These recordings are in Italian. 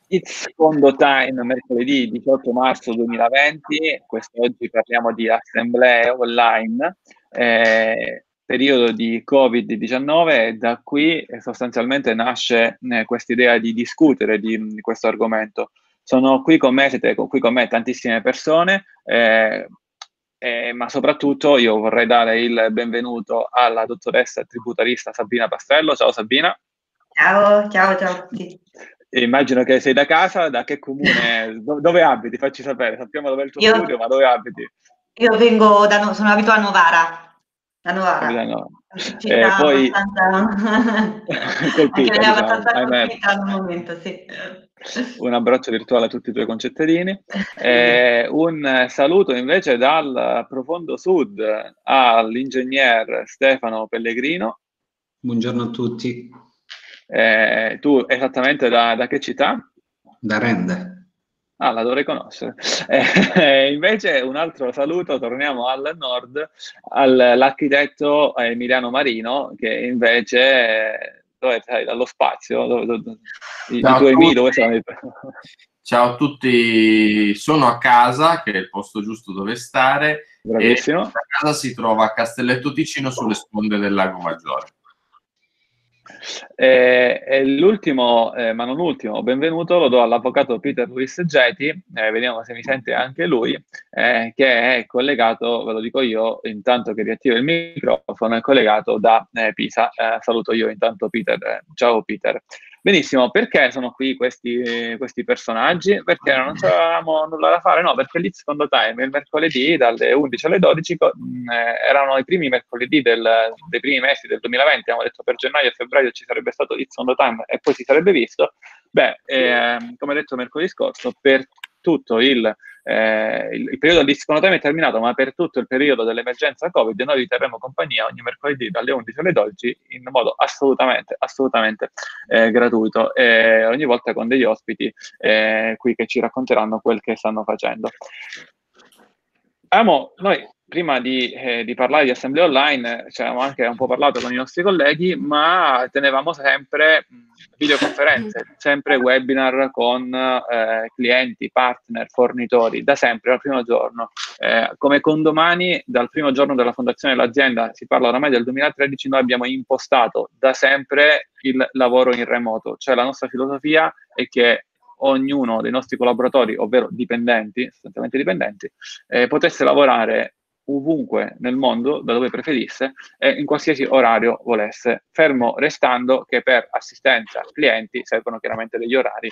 It's Secondo Time, mercoledì 18 marzo 2020, quest'oggi parliamo di assemblee online, periodo di Covid-19 e da qui sostanzialmente nasce quest'idea di discutere di questo argomento. Sono qui con me, siete qui con me tantissime persone, ma soprattutto io vorrei dare il benvenuto alla dottoressa tributarista Sabina Pastrello. Ciao Sabina. Ciao, ciao, ciao a tutti. Immagino che sei da casa, da che comune, dove abiti? Facci sapere, sappiamo dove è il tuo studio, ma dove abiti? Io vengo sono abituata a Novara, da Novara, No. città Poi abbastanza, anche colpita, lei è diciamo, abbastanza ahimè. colpita al momento, sì. Un abbraccio virtuale a tutti i tuoi concittadini. Sì. Un saluto invece dal profondo sud all'ingegner Stefano Pellegrino. Buongiorno a tutti. Tu esattamente da che città? Da Rende. Ah, la dovrei conoscere. Invece un altro saluto, torniamo al nord, all'architetto Emiliano Marino, che invece, dove sei? Dallo spazio? I tuoi amici dove sono? Ciao a tutti, sono a casa, che è il posto giusto dove stare. Bravissimo. E la casa si trova a Castelletto Ticino, sulle sponde del Lago Maggiore. E l'ultimo, ma non ultimo, benvenuto lo do all'avvocato Peter Luis Geti, vediamo se mi sente anche lui, che è collegato, ve lo dico io, intanto che riattiva il microfono, è collegato da Pisa. Saluto io intanto Peter. Ciao Peter. Benissimo, perché sono qui questi personaggi? Perché non c'avevamo nulla da fare? No, perché lì secondo time, il mercoledì dalle 11 alle 12 erano i primi mercoledì dei primi mesi del 2020, abbiamo detto per gennaio e febbraio ci sarebbe stato It's on the Time e poi si sarebbe visto. Come detto mercoledì scorso, per tutto il periodo di It's on the Time è terminato, ma per tutto il periodo dell'emergenza Covid noi vi terremo compagnia ogni mercoledì dalle 11 alle 12 in modo assolutamente gratuito, ogni volta con degli ospiti qui che ci racconteranno quel che stanno facendo. Noi prima di parlare di assemblee online ci avevamo anche un po' parlato con i nostri colleghi, ma tenevamo sempre videoconferenze, sempre webinar con clienti, partner, fornitori, da sempre, dal primo giorno. Come Condomani, dal primo giorno della fondazione dell'azienda, si parla oramai del 2013, noi abbiamo impostato da sempre il lavoro in remoto, cioè la nostra filosofia è che ognuno dei nostri collaboratori, ovvero dipendenti, sostanzialmente dipendenti, potesse lavorare ovunque nel mondo, da dove preferisse e in qualsiasi orario volesse, fermo restando che per assistenza clienti servono chiaramente degli orari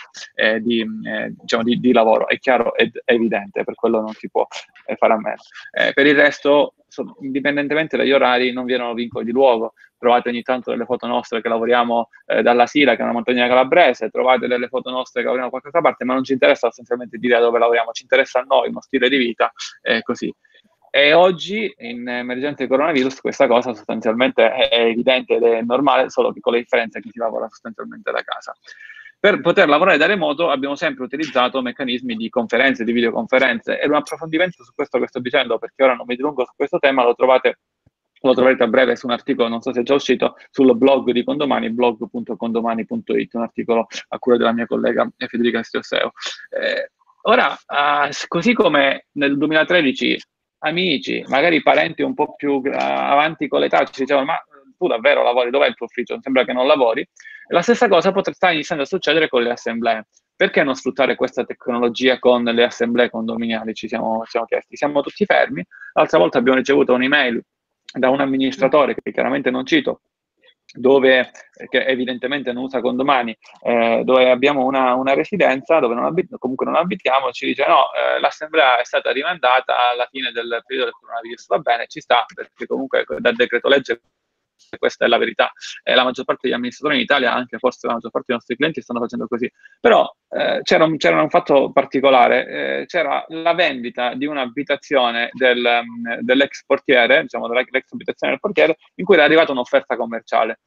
di lavoro. È chiaro ed evidente, per quello non si può fare a meno. Per il resto, indipendentemente dagli orari, non vi erano vincoli di luogo. Trovate ogni tanto delle foto nostre che lavoriamo dalla Sila, che è una montagna calabrese, trovate delle foto nostre che lavoriamo da qualche altra parte, ma non ci interessa sostanzialmente dire dove lavoriamo, ci interessa a noi, uno stile di vita, così. E oggi, in emergenza coronavirus, questa cosa sostanzialmente è evidente ed è normale, solo che con la differenza che si lavora sostanzialmente da casa. Per poter lavorare da remoto abbiamo sempre utilizzato meccanismi di conferenze, di videoconferenze, e un approfondimento su questo che sto dicendo, perché ora non mi dilungo su questo tema, lo troverete a breve su un articolo, non so se è già uscito, sul blog di Condomani, blog.condomani.it, un articolo a cura della mia collega Federica Stiosseo. Ora, così come nel 2013 amici, magari parenti un po' più avanti con l'età, ci dicevano: ma tu davvero lavori? Dov'è il tuo ufficio? Sembra che non lavori. La stessa cosa sta iniziando a succedere con le assemblee. Perché non sfruttare questa tecnologia con le assemblee condominiali? Ci siamo chiesti. Siamo tutti fermi. L'altra volta abbiamo ricevuto un'email da un amministratore, che chiaramente non cito, che evidentemente non usa Condomani, dove abbiamo una residenza dove comunque non abitiamo, ci dice: no, l'assemblea è stata rimandata alla fine del periodo del coronavirus. Va bene, ci sta, perché comunque dal decreto legge questa è la verità. La maggior parte degli amministratori in Italia, anche forse la maggior parte dei nostri clienti, stanno facendo così. Però c'era un fatto particolare, c'era la vendita di un'abitazione dell'ex portiere, diciamo dell'ex abitazione del portiere, in cui era arrivata un'offerta commerciale.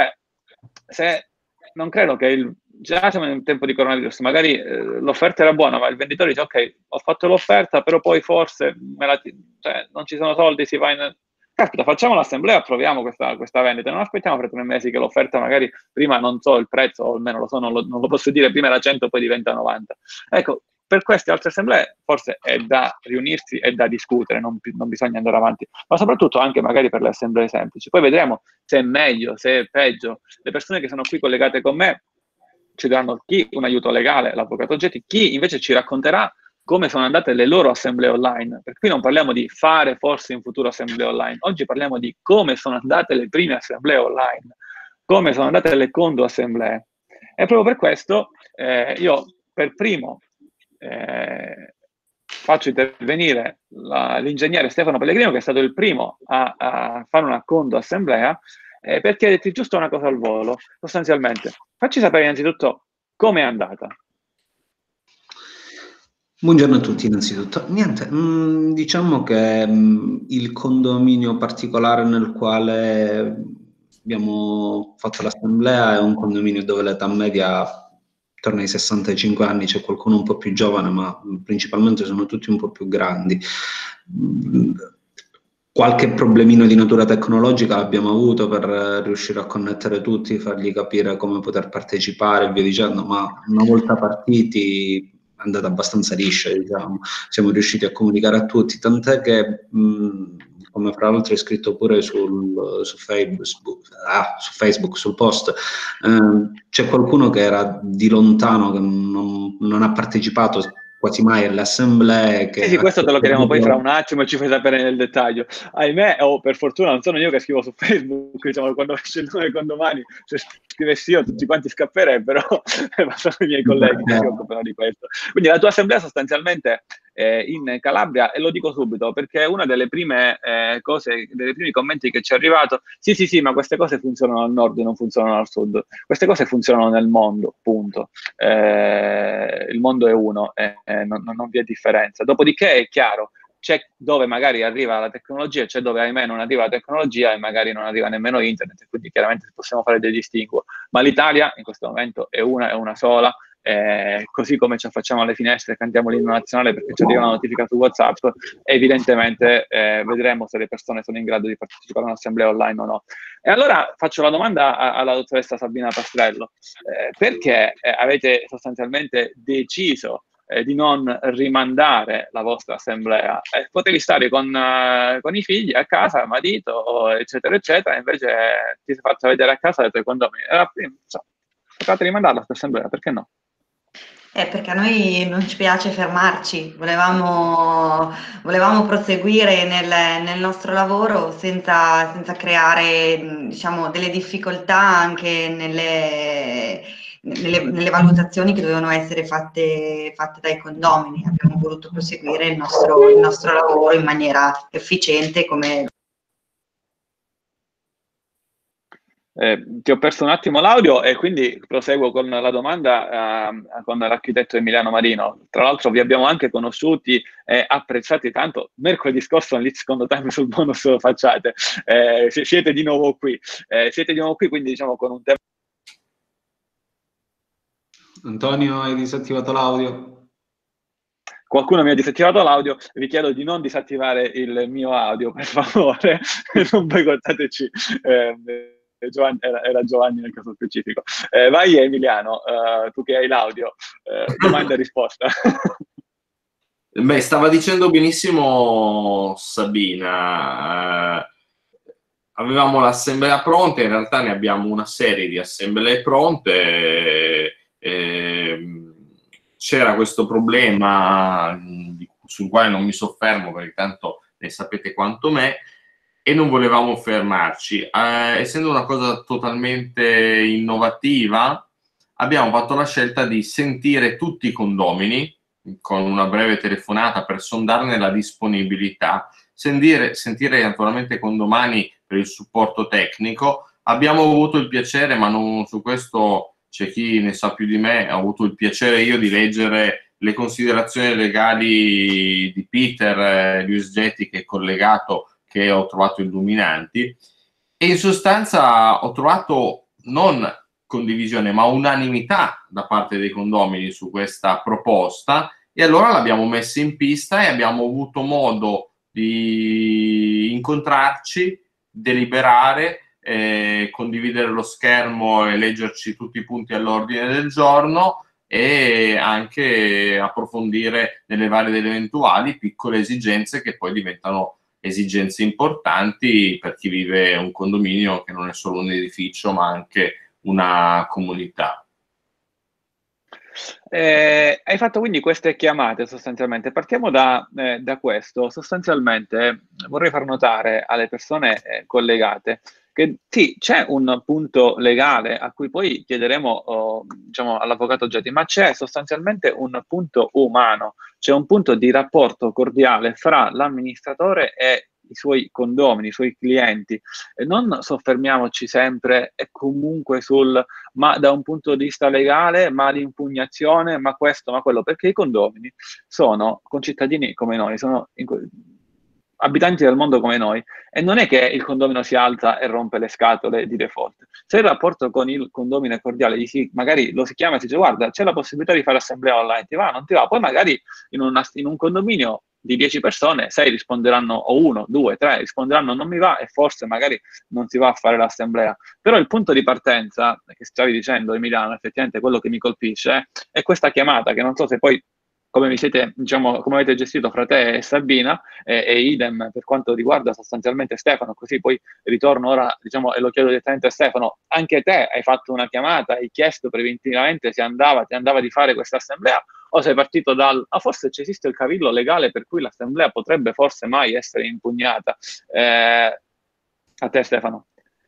Non credo che già siamo in un tempo di coronavirus, magari l'offerta era buona, ma il venditore dice: ok, ho fatto l'offerta, però poi forse non ci sono soldi, si va caspita, facciamo l'assemblea, approviamo questa vendita, non aspettiamo per 3 mesi che l'offerta magari prima non so il prezzo, o almeno lo so, non lo posso dire, prima era 100, poi diventa 90. Ecco, per queste altre assemblee forse è da riunirsi e da discutere, non bisogna andare avanti, ma soprattutto anche magari per le assemblee semplici. Poi vedremo se è meglio, se è peggio. Le persone che sono qui collegate con me ci daranno chi un aiuto legale, l'avvocato Getti, chi invece ci racconterà come sono andate le loro assemblee online. Per cui non parliamo di fare forse in futuro assemblee online, oggi parliamo di come sono andate le prime assemblee online, come sono andate le condo assemblee. E proprio per questo io per primo faccio intervenire l'ingegnere Stefano Pellegrino, che è stato il primo a fare una condo assemblea, per chiederti giusto una cosa al volo, sostanzialmente. Facci sapere innanzitutto come è andata. Buongiorno a tutti innanzitutto. Niente, diciamo che il condominio particolare nel quale abbiamo fatto l'assemblea è un condominio dove l'età media attorno ai 65 anni, c'è qualcuno un po' più giovane, ma principalmente sono tutti un po' più grandi. Qualche problemino di natura tecnologica l'abbiamo avuto per riuscire a connettere tutti, fargli capire come poter partecipare e via dicendo, ma una volta partiti è andata abbastanza liscia, diciamo. Siamo riusciti a comunicare a tutti, tant'è che come fra l'altro è scritto pure su Facebook, sul post, c'è qualcuno che era di lontano, che non ha partecipato quasi mai alle assemblee. Sì, questo te lo chiediamo poi fra un attimo e ci fai sapere nel dettaglio. Ahimè, per fortuna non sono io che scrivo su Facebook, diciamo, quando esce il nome condomani, se scrivessi io tutti quanti scapperebbero, ma sono i miei colleghi che si occupano di questo. Quindi la tua assemblea sostanzialmente in Calabria, e lo dico subito, perché una delle prime cose, dei primi commenti che ci è arrivato, sì, ma queste cose funzionano al nord, non funzionano al sud. Queste cose funzionano nel mondo, punto. Il mondo è uno, non vi è differenza. Dopodiché è chiaro, c'è dove magari arriva la tecnologia, c'è dove ahimè non arriva la tecnologia e magari non arriva nemmeno internet, e quindi chiaramente possiamo fare dei distinguo. Ma l'Italia in questo momento è una sola, così come ci affacciamo alle finestre e cantiamo l'inno nazionale perché ci arriva una notifica su WhatsApp, evidentemente vedremo se le persone sono in grado di partecipare a un'assemblea online o no. E allora faccio la domanda alla dottoressa Sabina Pastrello, perché avete sostanzialmente deciso di non rimandare la vostra assemblea? Potevi stare con i figli a casa, marito, eccetera, eccetera, invece ti sei fatto vedere a casa e hai detto quando potete rimandarla questa assemblea, perché no? Perché a noi non ci piace fermarci, volevamo proseguire nel nostro lavoro senza creare, diciamo, delle difficoltà anche nelle valutazioni che dovevano essere fatte dai condomini. Abbiamo voluto proseguire il nostro lavoro in maniera efficiente, come... Ti ho perso un attimo l'audio e quindi proseguo con la domanda con l'architetto Emiliano Marino. Tra l'altro vi abbiamo anche conosciuti e apprezzati tanto mercoledì scorso nell'X Condo Time sul bonus facciate. Siete di nuovo qui, quindi diciamo con un tema. Antonio, hai disattivato l'audio? Qualcuno mi ha disattivato l'audio, vi chiedo di non disattivare il mio audio, per favore, non boicottateci. Era Giovanni nel caso specifico. Vai Emiliano, tu che hai l'audio, domanda e risposta. Beh, stava dicendo benissimo Sabina, avevamo l'assemblea pronta, in realtà ne abbiamo una serie di assemblee pronte, c'era questo problema sul quale non mi soffermo perché tanto ne sapete quanto me, e non volevamo fermarci. Essendo una cosa totalmente innovativa, abbiamo fatto la scelta di sentire tutti i condomini con una breve telefonata per sondarne la disponibilità, sentire naturalmente condomani per il supporto tecnico. Abbiamo avuto il piacere, ma non su questo c'è chi ne sa più di me, ho avuto il piacere io di leggere le considerazioni legali di Peter Luisgetti, che è collegato, che ho trovato illuminanti, e in sostanza ho trovato non condivisione ma unanimità da parte dei condomini su questa proposta, e allora l'abbiamo messa in pista e abbiamo avuto modo di incontrarci, deliberare, condividere lo schermo e leggerci tutti i punti all'ordine del giorno e anche approfondire nelle varie delle eventuali piccole esigenze che poi diventano esigenze importanti per chi vive un condominio che non è solo un edificio ma anche una comunità. Hai fatto quindi queste chiamate sostanzialmente. Partiamo da questo. Sostanzialmente vorrei far notare alle persone collegate che sì, c'è un punto legale a cui poi chiederemo diciamo, all'avvocato Gedi, ma c'è sostanzialmente un punto umano, c'è un punto di rapporto cordiale fra l'amministratore e i suoi condomini, i suoi clienti. E non soffermiamoci sempre e comunque ma da un punto di vista legale, ma di impugnazione, ma questo, ma quello, perché i condomini sono concittadini come noi, sono abitanti del mondo come noi, e non è che il condomino si alza e rompe le scatole di default. Se il rapporto con il condomino è cordiale, magari lo si chiama e si dice guarda, c'è la possibilità di fare assemblea online, ti va, non ti va? Poi magari in un condominio di 10 persone, 6 risponderanno, o 1, 2, 3 risponderanno non mi va, e forse magari non si va a fare l'assemblea. Però il punto di partenza, che stavi dicendo Emiliano, effettivamente quello che mi colpisce, è questa chiamata, che non so se poi come vi siete, diciamo, come avete gestito fra te e Sabina, e idem per quanto riguarda sostanzialmente Stefano, così poi ritorno ora, diciamo, e lo chiedo direttamente a Stefano, anche te hai fatto una chiamata, hai chiesto preventivamente se ti andava di fare questa assemblea, o sei partito forse esiste il cavillo legale per cui l'assemblea potrebbe forse mai essere impugnata. A te Stefano.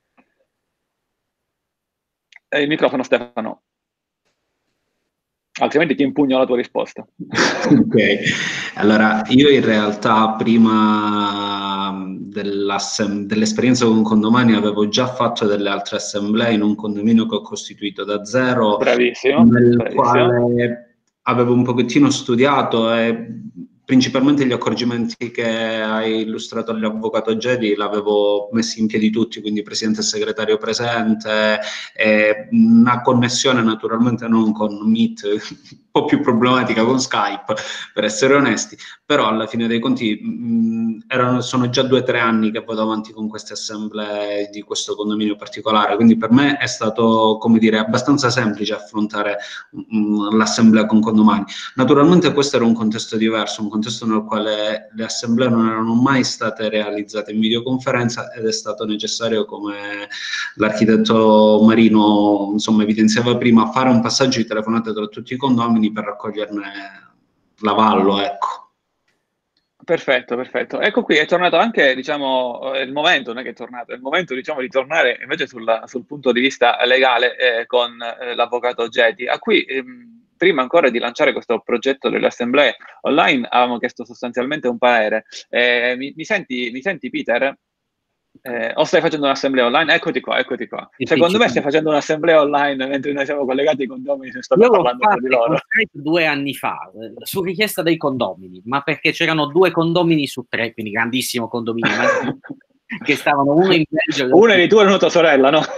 Il microfono Stefano. Altrimenti ti impugno la tua risposta. Ok, allora io in realtà prima dell'esperienza con Condomani avevo già fatto delle altre assemblee in un condominio che ho costituito da zero, bravissimo, quale avevo un pochettino studiato e principalmente gli accorgimenti che hai illustrato all'avvocato Gedi l'avevo messi in piedi tutti, quindi presidente e segretario presente, una connessione naturalmente non con Meet, un po' più problematica con Skype, per essere onesti, però alla fine dei conti sono già 2 o 3 anni che vado avanti con queste assemblee di questo condominio particolare, quindi per me è stato, come dire, abbastanza semplice affrontare l'assemblea con Condomani. Naturalmente questo era un contesto diverso, un contesto nel quale le assemblee non erano mai state realizzate in videoconferenza ed è stato necessario, come l'architetto Marino insomma evidenziava prima, fare un passaggio di telefonate tra tutti i condomini per raccoglierne l'avallo, ecco. Perfetto. Ecco qui è tornato anche, diciamo, il momento, non è che è tornato, è il momento, diciamo, di tornare invece sul punto di vista legale con l'avvocato Gedi, a cui prima ancora di lanciare questo progetto delle assemblee online avevamo chiesto sostanzialmente un parere. Mi senti Peter? O stai facendo un'assemblea online? Eccoti qua. Secondo me stai facendo un'assemblea online mentre noi siamo collegati ai condomini, se stanno parlando tra di loro. 2 anni fa, su richiesta dei condomini, ma perché c'erano 2 condomini su 3, quindi grandissimo condominio, che stavano uno in Belgio. Uno di tu e tua sorella, no?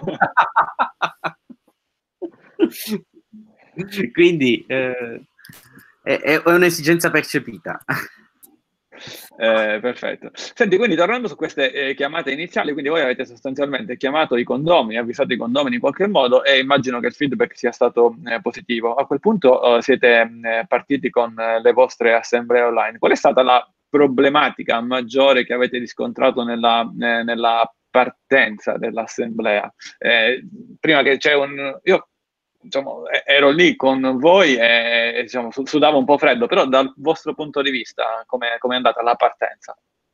Quindi è un'esigenza percepita. Perfetto. Senti, quindi tornando su queste chiamate iniziali, quindi voi avete sostanzialmente chiamato i condomini, avvisato i condomini in qualche modo e immagino che il feedback sia stato positivo. A quel punto siete partiti con le vostre assemblee online. Qual è stata la problematica maggiore che avete riscontrato nella partenza dell'assemblea? Prima che c'è io diciamo, ero lì con voi e diciamo, sudavo un po' freddo, però dal vostro punto di vista come è andata la partenza?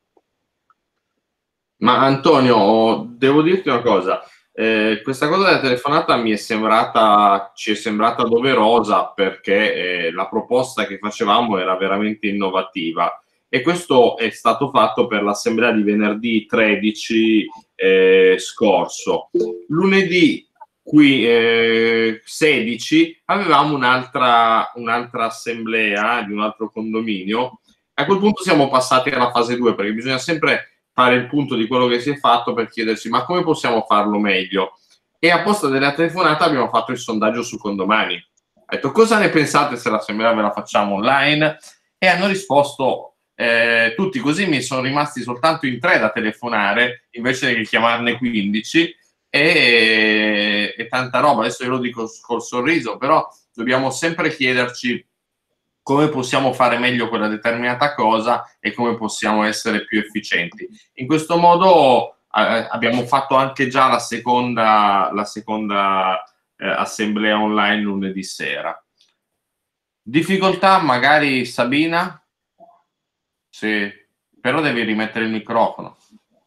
Ma Antonio, devo dirti una cosa, questa cosa della telefonata ci è sembrata doverosa perché la proposta che facevamo era veramente innovativa e questo è stato fatto per l'assemblea di venerdì 13 scorso. Lunedì 16 avevamo un'altra assemblea di un altro condominio. A quel punto siamo passati alla fase 2 perché bisogna sempre fare il punto di quello che si è fatto per chiedersi ma come possiamo farlo meglio, e a posto della telefonata abbiamo fatto il sondaggio su Condomani. Ho detto cosa ne pensate se l'assemblea ve la facciamo online, e hanno risposto tutti, così mi sono rimasti soltanto in 3 da telefonare invece di chiamarne 15 e tanta roba. Adesso io lo dico col sorriso, però dobbiamo sempre chiederci come possiamo fare meglio quella determinata cosa e come possiamo essere più efficienti. In questo modo abbiamo fatto anche già la seconda assemblea online lunedì sera. Difficoltà magari, Sabina? Sì, però devi rimettere il microfono.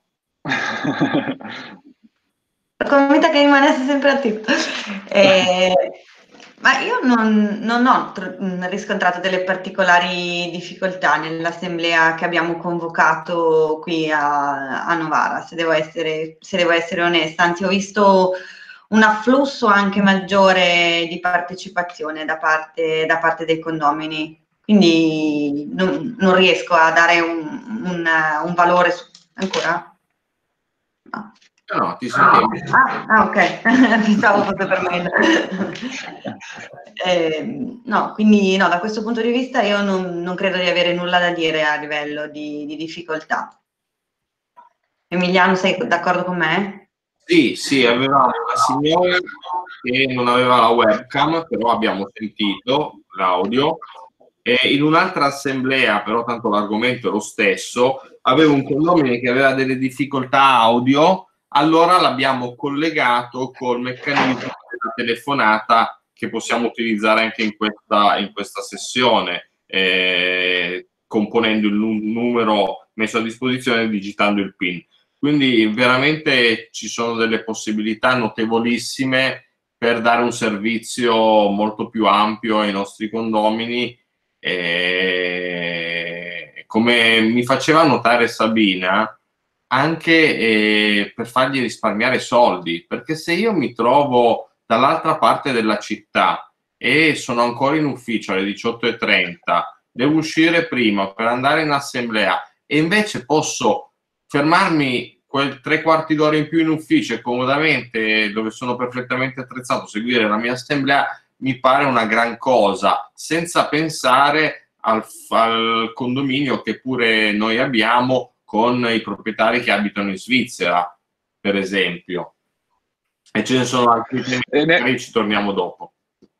Convinta che rimanesse sempre attivo. Ma io non ho riscontrato delle particolari difficoltà nell'assemblea che abbiamo convocato qui a Novara, se devo essere onesta. Anzi, ho visto un afflusso anche maggiore di partecipazione da parte dei condomini. Quindi non riesco a dare un valore ancora. No. No, ti sentivo. Ok, pensavo fosse per me. No, quindi no, da questo punto di vista io non credo di avere nulla da dire a livello di difficoltà. Emiliano, sei d'accordo con me? Sì, avevamo una signora che non aveva la webcam, però abbiamo sentito l'audio. E in un'altra assemblea, però tanto l'argomento è lo stesso, avevo un condomino che aveva delle difficoltà audio. Allora l'abbiamo collegato col meccanismo della telefonata che possiamo utilizzare anche in questa sessione, componendo il numero messo a disposizione e digitando il PIN. Quindi veramente ci sono delle possibilità notevolissime per dare un servizio molto più ampio ai nostri condomini. Come mi faceva notare Sabina, anche per fargli risparmiare soldi, perché se io mi trovo dall'altra parte della città e sono ancora in ufficio alle 18:30, devo uscire prima per andare in assemblea e invece posso fermarmi quel 3/4 d'ora in più in ufficio e comodamente, dove sono perfettamente attrezzato, seguire la mia assemblea, mi pare una gran cosa, senza pensare al condominio che pure noi abbiamo con i proprietari che abitano in Svizzera, per esempio. E ce ne sono altri temi, magari ci torniamo dopo.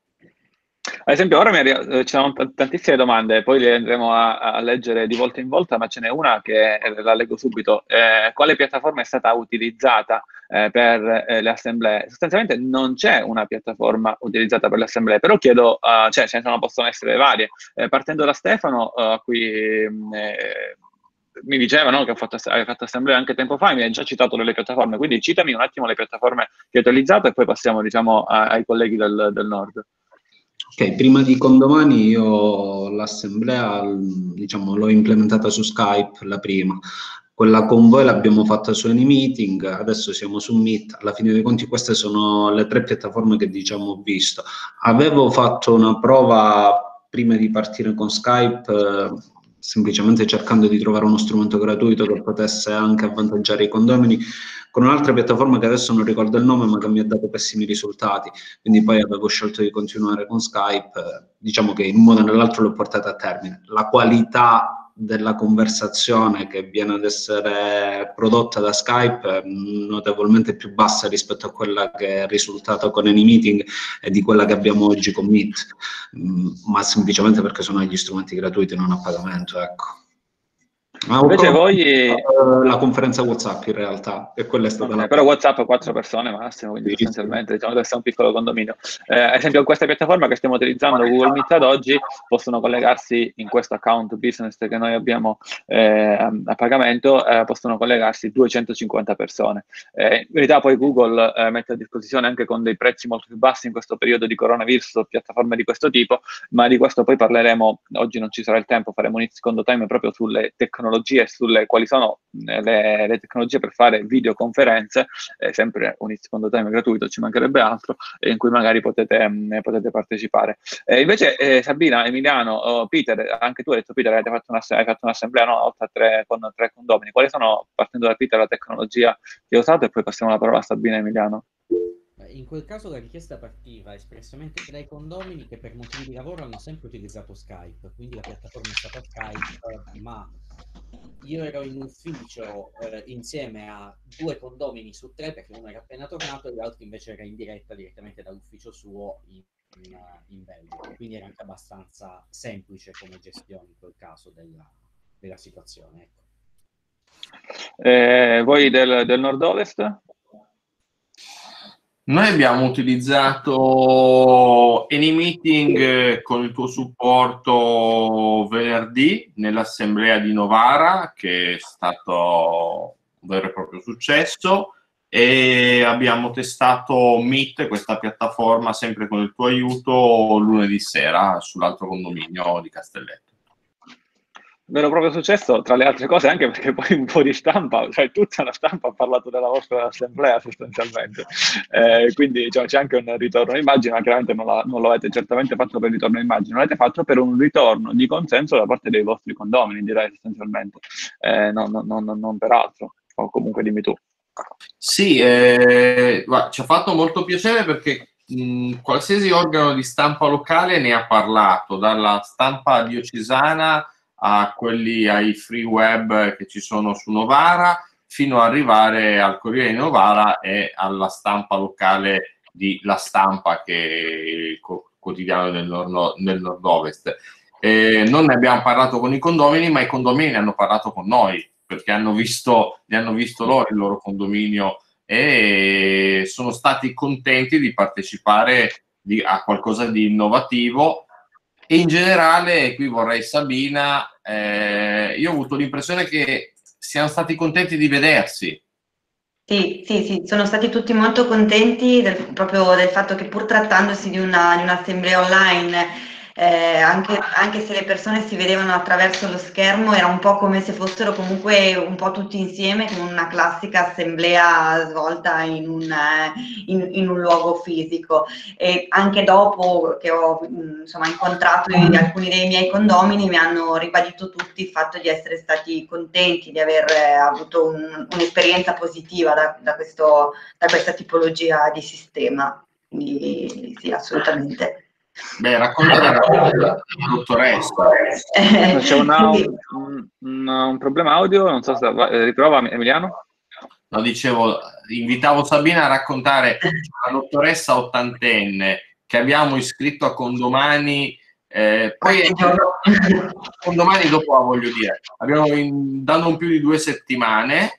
Ad esempio, ora ci sono tantissime domande, poi le andremo a leggere di volta in volta, ma ce n'è una che la leggo subito. Quale piattaforma è stata utilizzata per le assemblee? Sostanzialmente non c'è una piattaforma utilizzata per le assemblee, però chiedo, cioè ce ne possono essere varie. Partendo da Stefano, a cui mi diceva, no, che hai fatto assemblea anche tempo fa, e mi hai già citato delle piattaforme, quindi citami un attimo le piattaforme che hai utilizzato e poi passiamo, diciamo, ai colleghi del nord. Ok, prima di condomani io l'assemblea, diciamo, l'ho implementata su Skype, la prima. Quella con voi l'abbiamo fatta su AnyMeeting, adesso siamo su Meet. Alla fine dei conti queste sono le 3 piattaforme che, diciamo, ho visto. Avevo fatto una prova prima di partire con Skype, semplicemente cercando di trovare uno strumento gratuito che potesse anche avvantaggiare i condomini, con un'altra piattaforma che adesso non ricordo il nome, ma che mi ha dato pessimi risultati. Quindi poi avevo scelto di continuare con Skype, diciamo che in un modo o nell'altro l'ho portata a termine. La qualità della conversazione che viene ad essere prodotta da Skype è notevolmente più bassa rispetto a quella che è risultata con AnyMeeting e di quella che abbiamo oggi con Meet, ma semplicemente perché sono gli strumenti gratuiti, non a pagamento, ecco. Invece voi la conferenza WhatsApp in realtà, e quella è stata la però WhatsApp 4 persone massimo, quindi sostanzialmente diciamo deve essere un piccolo condominio. Ad esempio, questa piattaforma che stiamo utilizzando, Google Meet, ad oggi possono collegarsi in questo account business che noi abbiamo a pagamento, possono collegarsi 250 persone. In verità poi Google mette a disposizione anche con dei prezzi molto più bassi in questo periodo di coronavirus piattaforme di questo tipo, ma di questo poi parleremo. Oggi non ci sarà il tempo, faremo un secondo time proprio sulle tecnologie, sulle quali sono le tecnologie per fare videoconferenze, sempre un secondo time gratuito, ci mancherebbe altro, in cui magari potete partecipare. Invece Sabina, Emiliano, Peter, anche tu hai detto, Peter, hai fatto un'assemblea, no? Oltre a con 3 condomini. Quali sono, partendo da Peter, la tecnologia che hai usato, e poi passiamo la parola a Sabina e Emiliano? in quel caso la richiesta partiva espressamente dai condomini che per motivi di lavoro hanno sempre utilizzato Skype, quindi la piattaforma è stata Skype, ma io ero in ufficio insieme a 2 condomini su 3 perché uno era appena tornato e l'altro invece era in diretta direttamente dall'ufficio suo in Belgio, quindi era anche abbastanza semplice come gestione in quel caso della situazione, ecco. Voi del nord-ovest? Noi abbiamo utilizzato AnyMeeting con il tuo supporto venerdì nell'assemblea di Novara, che è stato un vero e proprio successo, e abbiamo testato Meet, questa piattaforma, sempre con il tuo aiuto, lunedì sera sull'altro condominio di Castelletto. Vero proprio successo, tra le altre cose, anche perché poi un po' di stampa, cioè tutta la stampa ha parlato della vostra assemblea sostanzialmente, quindi cioè, c'è anche un ritorno immagine, ma chiaramente non lo avete certamente fatto per ritorno immagine, l'avete fatto per un ritorno di consenso da parte dei vostri condomini, direi sostanzialmente, non per altro, o comunque dimmi tu. Sì, guarda, ci ha fatto molto piacere perché qualsiasi organo di stampa locale ne ha parlato, dalla stampa diocesana a quelli ai free web che ci sono su Novara, fino ad arrivare al Corriere di Novara e alla stampa locale di La Stampa, che è il quotidiano del nord-ovest. Non ne abbiamo parlato con i condomini, ma i condomini ne hanno parlato con noi, perché ne hanno visto loro il loro condominio e sono stati contenti di partecipare a qualcosa di innovativo. E in generale, qui vorrei Sabina, io ho avuto l'impressione che siano stati contenti di vedersi. Sì, sono stati tutti molto contenti proprio del fatto che, pur trattandosi di un'assemblea online, anche se le persone si vedevano attraverso lo schermo, era un po' come se fossero comunque un po' tutti insieme, come una classica assemblea svolta in un luogo fisico. E anche dopo che ho incontrato alcuni dei miei condomini, mi hanno ribadito tutti il fatto di essere stati contenti di aver avuto un'esperienza positiva da questa tipologia di sistema. Quindi sì, assolutamente. Beh, racconta della dottoressa. C'è un problema audio, non so se riprova Emiliano. No, dicevo, invitavo Sabina a raccontare la dottoressa ottantenne che abbiamo iscritto a Condomani, poi Condomani dopo la voglio dire, abbiamo da non più di 2 settimane,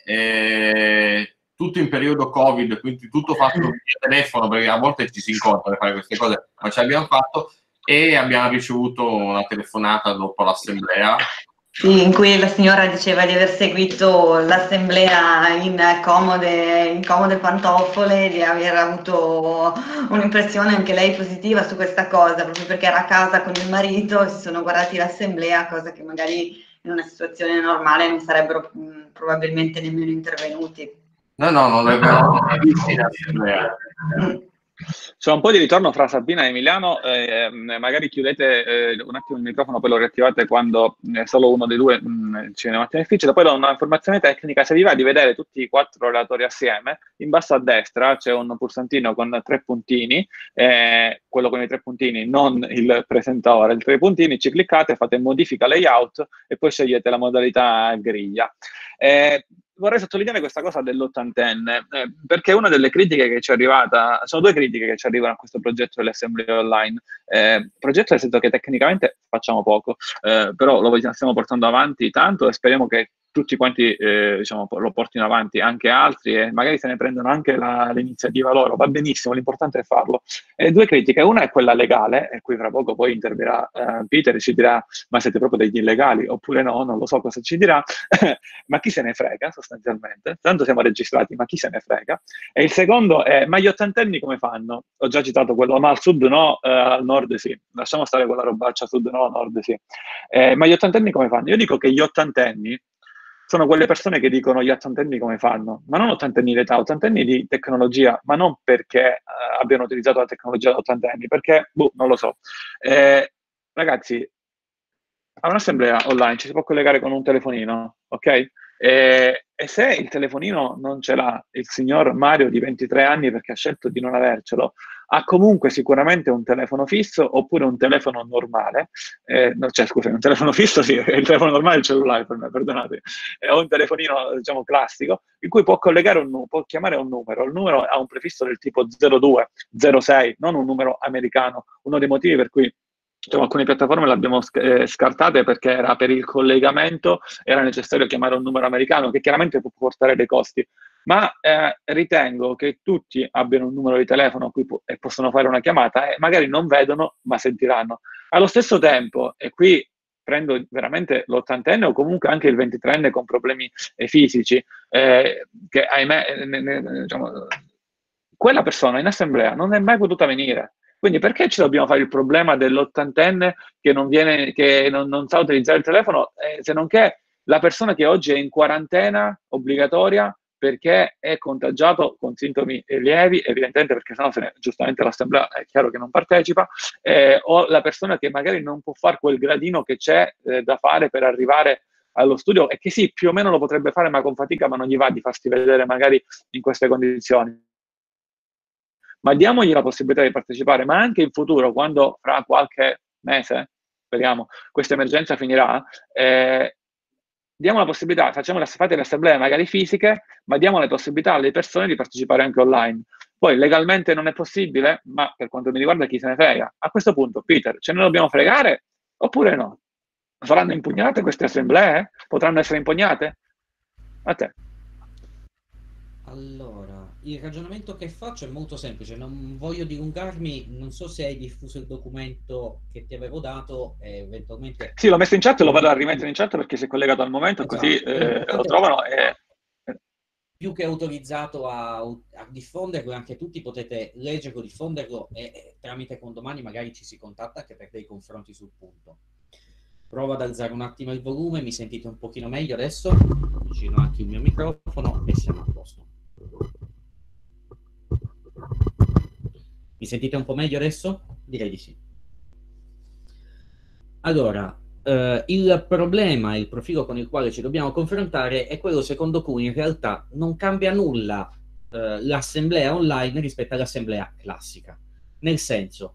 tutto in periodo Covid, quindi tutto fatto via telefono, perché a volte ci si incontra per fare queste cose, ma ce l'abbiamo fatto, e abbiamo ricevuto una telefonata dopo l'assemblea. Sì, in cui la signora diceva di aver seguito l'assemblea in comode pantofole, di aver avuto un'impressione anche lei positiva su questa cosa, proprio perché era a casa con il marito e si sono guardati l'assemblea, cosa che magari in una situazione normale non sarebbero probabilmente nemmeno intervenuti. No, non l'avevamo visto in assemblea. C'è un po' di ritorno fra Sabina e Emiliano, magari chiudete un attimo il microfono, poi lo riattivate quando solo uno dei due ci viene difficile. Poi do una informazione tecnica: se vi va di vedere tutti i 4 relatori assieme, in basso a destra c'è un pulsantino con 3 puntini, quello con i 3 puntini, non il presentatore, i 3 puntini, ci cliccate, fate modifica layout e poi scegliete la modalità griglia. Vorrei sottolineare questa cosa dell'ottantenne, perché una delle critiche che ci è arrivata, sono 2 critiche che ci arrivano a questo progetto delle assemblee online. Progetto nel senso che tecnicamente facciamo poco, però lo stiamo portando avanti tanto e speriamo che tutti quanti lo portino avanti anche altri e magari se ne prendono anche l'iniziativa loro. Va benissimo, l'importante è farlo. 2 critiche, una è quella legale, e qui fra poco poi interverrà Peter e ci dirà: ma siete proprio degli illegali oppure no, non lo so cosa ci dirà. Ma chi se ne frega sostanzialmente, tanto siamo registrati, ma chi se ne frega. E il secondo è: ma gli ottantenni come fanno? Ho già citato quello, ma al sud no, al nord sì, lasciamo stare quella robaccia, sud no, nord sì. Ma gli ottantenni come fanno? Io dico che gli ottantenni sono quelle persone che dicono: gli ottantenni come fanno? Ma non ottantenni di età, ottantenni di tecnologia, ma non perché abbiano utilizzato la tecnologia da ottantenni, perché, non lo so. Ragazzi, a un'assemblea online ci si può collegare con un telefonino, ok? E se il telefonino non ce l'ha il signor Mario di 23 anni perché ha scelto di non avercelo, ha comunque sicuramente un telefono fisso oppure un telefono normale, cioè scusami, un telefono fisso sì, il telefono normale è il cellulare per me, perdonate, è un telefonino diciamo classico in cui può collegare può chiamare un numero, il numero ha un prefisso del tipo 02, 06, non un numero americano, uno dei motivi per cui diciamo, alcune piattaforme le abbiamo scartate perché era per il collegamento, era necessario chiamare un numero americano che chiaramente può portare dei costi, ma ritengo che tutti abbiano un numero di telefono a cui possono fare una chiamata e magari non vedono ma sentiranno. Allo stesso tempo, e qui prendo veramente l'80enne o comunque anche il 23enne con problemi fisici, che ahimè, diciamo, quella persona in assemblea non è mai potuta venire. Quindi perché ci dobbiamo fare il problema dell'80enne che non sa utilizzare il telefono, se non che la persona che oggi è in quarantena obbligatoria perché è contagiato con sintomi lievi, evidentemente perché sennò giustamente l'assemblea è chiaro che non partecipa, o la persona che magari non può fare quel gradino che c'è da fare per arrivare allo studio e che sì, più o meno lo potrebbe fare ma con fatica, ma non gli va di farsi vedere magari in queste condizioni. Ma diamogli la possibilità di partecipare, ma anche in futuro, quando fra qualche mese, speriamo, questa emergenza finirà, diamo la possibilità, fate le assemblee magari fisiche, ma diamo la possibilità alle persone di partecipare anche online. Poi legalmente non è possibile, ma per quanto mi riguarda chi se ne frega. A questo punto, Peter, ce ne dobbiamo fregare oppure no? Saranno impugnate queste assemblee? Potranno essere impugnate? A te. Allora, il ragionamento che faccio è molto semplice, non voglio dilungarmi, non so se hai diffuso il documento che ti avevo dato e eventualmente... Sì, l'ho messo in chat, lo vado a rimettere in chat perché si è collegato al momento, esatto. Così lo trovano e... Più che autorizzato a diffonderlo, anche tutti potete leggerlo, diffonderlo e tramite Condomani magari ci si contatta anche per dei confronti sul punto. Provo ad alzare un attimo il volume, mi sentite un pochino meglio adesso? Vicino anche il mio microfono e siamo a posto. Mi sentite un po' meglio adesso? Direi di sì. Allora, il problema, il profilo con il quale ci dobbiamo confrontare è quello secondo cui in realtà non cambia nulla l'assemblea online rispetto all'assemblea classica. Nel senso,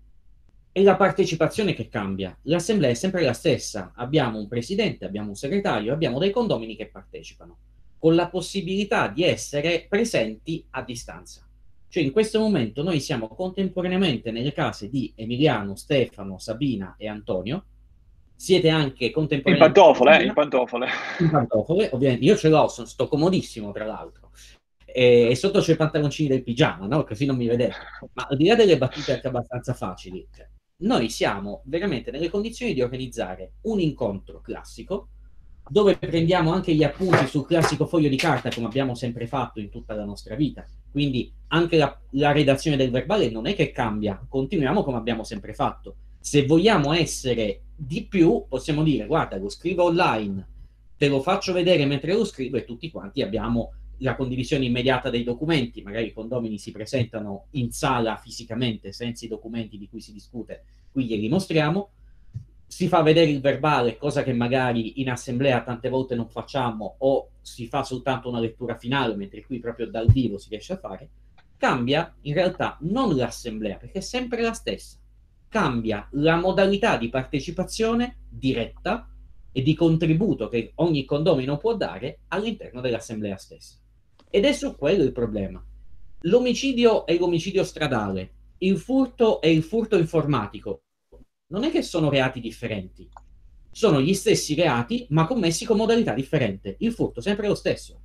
è la partecipazione che cambia. L'assemblea è sempre la stessa. Abbiamo un presidente, abbiamo un segretario, abbiamo dei condomini che partecipano, con la possibilità di essere presenti a distanza. Cioè in questo momento noi siamo contemporaneamente nelle case di Emiliano, Stefano, Sabina e Antonio. Siete anche contemporaneamente... In pantofole. In pantofole, ovviamente. Io ce l'ho, sto comodissimo tra l'altro. E sotto c'è i pantaloncini del pigiama, no? Così non mi vedete. Ma al di là delle battute anche abbastanza facili, noi siamo veramente nelle condizioni di organizzare un incontro classico dove prendiamo anche gli appunti sul classico foglio di carta come abbiamo sempre fatto in tutta la nostra vita. Quindi anche la redazione del verbale non è che cambia, continuiamo come abbiamo sempre fatto. Se vogliamo essere di più, possiamo dire, guarda, lo scrivo online, te lo faccio vedere mentre lo scrivo e tutti quanti abbiamo la condivisione immediata dei documenti, magari i condomini si presentano in sala fisicamente senza i documenti di cui si discute, qui glieli mostriamo, si fa vedere il verbale, cosa che magari in assemblea tante volte non facciamo o si fa soltanto una lettura finale, mentre qui proprio dal vivo si riesce a fare. Cambia in realtà non l'assemblea, perché è sempre la stessa, cambia la modalità di partecipazione diretta e di contributo che ogni condomino può dare all'interno dell'assemblea stessa. Ed è su quello il problema. L'omicidio è l'omicidio stradale, il furto è il furto informatico. Non è che sono reati differenti, sono gli stessi reati ma commessi con modalità differente. Il furto è sempre lo stesso,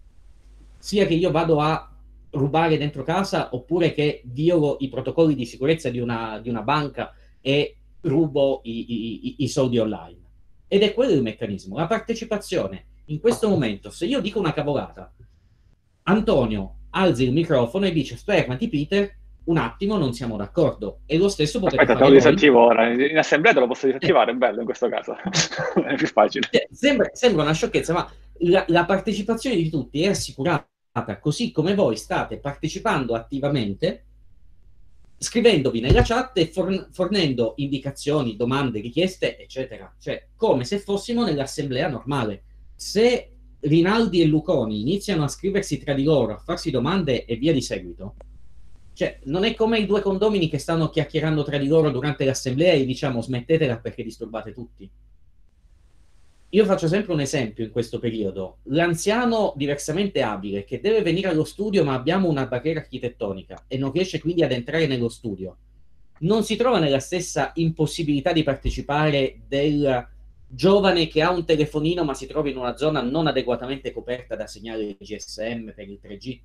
sia che io vado a rubare dentro casa oppure che violo i protocolli di sicurezza di una banca e rubo i soldi online. Ed è quello il meccanismo, la partecipazione. In questo momento, se io dico una cavolata, Antonio alza il microfono e dice fermati Peter, un attimo, non siamo d'accordo. E lo stesso potete fare. Aspetta, te lo disattivo ora. In assemblea te lo posso disattivare, è bello in questo caso. È più facile. Sembra una sciocchezza, ma la partecipazione di tutti è assicurata, così come voi state partecipando attivamente scrivendovi nella chat e fornendo indicazioni, domande, richieste, eccetera. Cioè, come se fossimo nell'assemblea normale. Se Rinaldi e Luconi iniziano a scriversi tra di loro, a farsi domande e via di seguito, cioè, non è come i due condomini che stanno chiacchierando tra di loro durante l'assemblea e diciamo smettetela perché disturbate tutti. Io faccio sempre un esempio in questo periodo. L'anziano diversamente abile che deve venire allo studio ma abbiamo una barriera architettonica e non riesce quindi ad entrare nello studio, non si trova nella stessa impossibilità di partecipare del giovane che ha un telefonino ma si trova in una zona non adeguatamente coperta da segnale GSM per il 3G.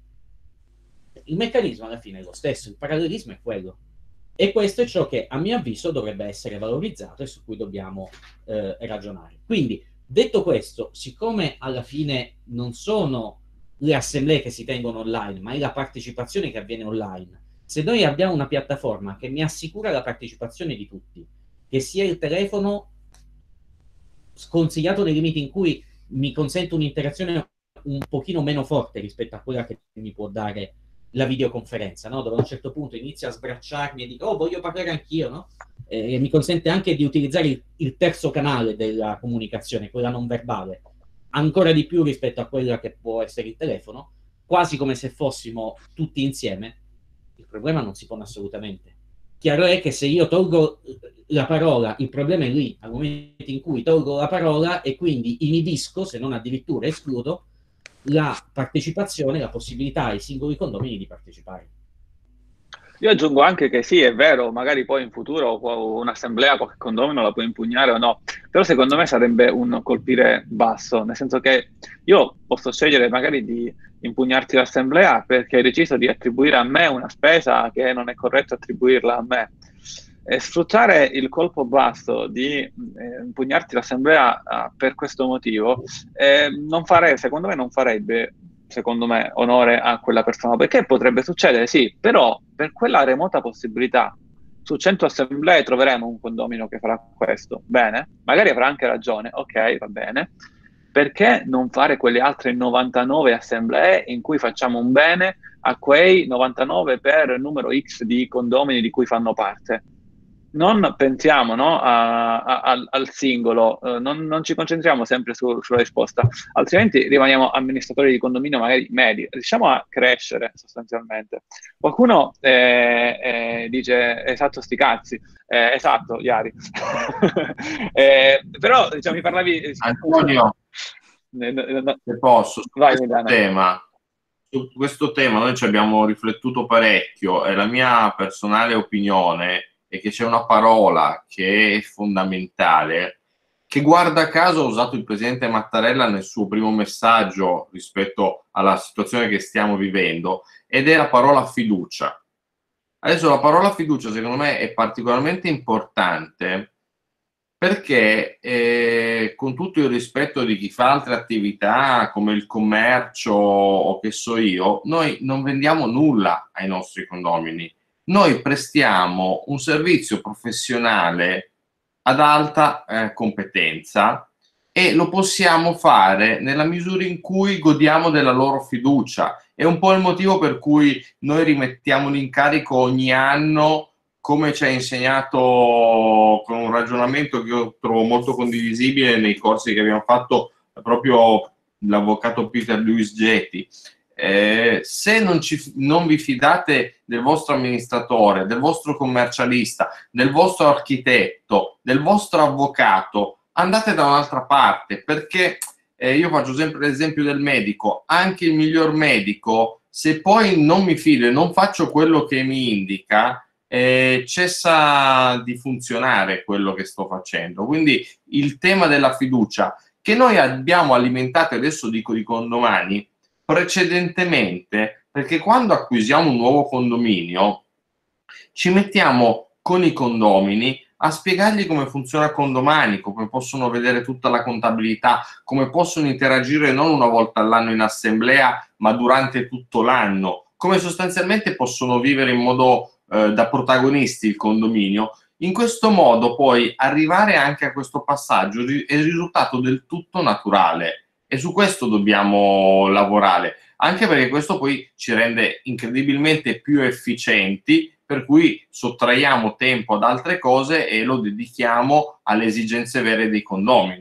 Il meccanismo alla fine è lo stesso, il parallelismo è quello. E questo è ciò che a mio avviso dovrebbe essere valorizzato e su cui dobbiamo ragionare. Quindi, detto questo, siccome alla fine non sono le assemblee che si tengono online, ma è la partecipazione che avviene online, se noi abbiamo una piattaforma che mi assicura la partecipazione di tutti, che sia il telefono sconsigliato nei limiti in cui mi consente un'interazione un pochino meno forte rispetto a quella che mi può dare la videoconferenza, no? Dove a un certo punto inizio a sbracciarmi e dico oh voglio parlare anch'io, no? E mi consente anche di utilizzare il terzo canale della comunicazione, quella non verbale, ancora di più rispetto a quella che può essere il telefono, quasi come se fossimo tutti insieme. Il problema non si pone assolutamente. Chiaro è che se io tolgo la parola, il problema è lì, al momento in cui tolgo la parola e quindi inibisco, se non addirittura escludo, la partecipazione, la possibilità ai singoli condomini di partecipare. Io aggiungo anche che sì, è vero, magari poi in futuro un'assemblea, qualche condomino la può impugnare o no, però secondo me sarebbe un colpire basso, nel senso che io posso scegliere magari di impugnarti l'assemblea perché hai deciso di attribuire a me una spesa che non è corretto attribuirla a me. E sfruttare il colpo basso di impugnarti l'assemblea per questo motivo, secondo me non farebbe onore a quella persona, perché potrebbe succedere, sì, però per quella remota possibilità su 100 assemblee troveremo un condomino che farà questo, bene, magari avrà anche ragione, ok, va bene, perché non fare quelle altre 99 assemblee in cui facciamo un bene a quei 99 per numero X di condomini di cui fanno parte? Non pensiamo, no, al singolo, non ci concentriamo sempre sulla risposta, altrimenti rimaniamo amministratori di condominio magari medi, riusciamo a crescere sostanzialmente. Qualcuno dice esatto sti cazzi, esatto Iari. Però diciamo, mi parlavi Antonio, se posso, su questo tema noi ci abbiamo riflettuto parecchio e la mia personale opinione è che c'è una parola che è fondamentale, che guarda caso ha usato il presidente Mattarella nel suo primo messaggio rispetto alla situazione che stiamo vivendo, ed è la parola fiducia. Adesso la parola fiducia secondo me è particolarmente importante perché con tutto il rispetto di chi fa altre attività come il commercio o che so io, noi non vendiamo nulla ai nostri condomini. Noi prestiamo un servizio professionale ad alta competenza e lo possiamo fare nella misura in cui godiamo della loro fiducia. È un po' il motivo per cui noi rimettiamo l'incarico ogni anno, come ci ha insegnato con un ragionamento che io trovo molto condivisibile nei corsi che abbiamo fatto proprio l'avvocato Peter Luis Getti. Se non vi fidate del vostro amministratore, del vostro commercialista, del vostro architetto, del vostro avvocato, andate da un'altra parte, perché io faccio sempre l'esempio del medico. Anche il miglior medico, se poi non mi fido e non faccio quello che mi indica, cessa di funzionare quello che sto facendo. Quindi il tema della fiducia che noi abbiamo alimentato, adesso dico di condomani, precedentemente, perché quando acquisiamo un nuovo condominio ci mettiamo con i condomini a spiegargli come funziona Condomani, come possono vedere tutta la contabilità, come possono interagire non una volta all'anno in assemblea, ma durante tutto l'anno, come sostanzialmente possono vivere in modo da protagonisti il condominio. In questo modo poi arrivare anche a questo passaggio è il risultato del tutto naturale. E su questo dobbiamo lavorare, anche perché questo poi ci rende incredibilmente più efficienti, per cui sottraiamo tempo ad altre cose e lo dedichiamo alle esigenze vere dei condomini.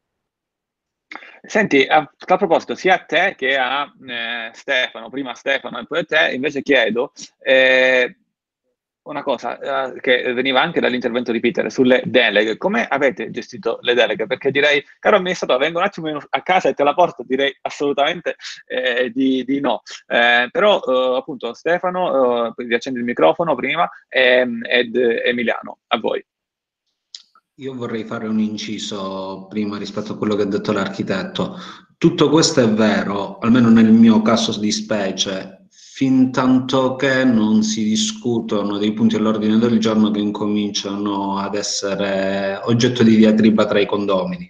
Senti, a tal proposito, sia a te che a Stefano, prima Stefano e poi a te, invece chiedo una cosa che veniva anche dall'intervento di Peter sulle deleghe. Come avete gestito le deleghe? Perché direi, caro amministratore, vengo un attimo a casa e te la porto, direi assolutamente di no. Però appunto Stefano, vi accendo il microfono prima, ed Emiliano, a voi. Io vorrei fare un inciso prima rispetto a quello che ha detto l'architetto. Tutto questo è vero, almeno nel mio caso di specie, fin tanto che non si discutono dei punti all'ordine del giorno che incominciano ad essere oggetto di diatriba tra i condomini.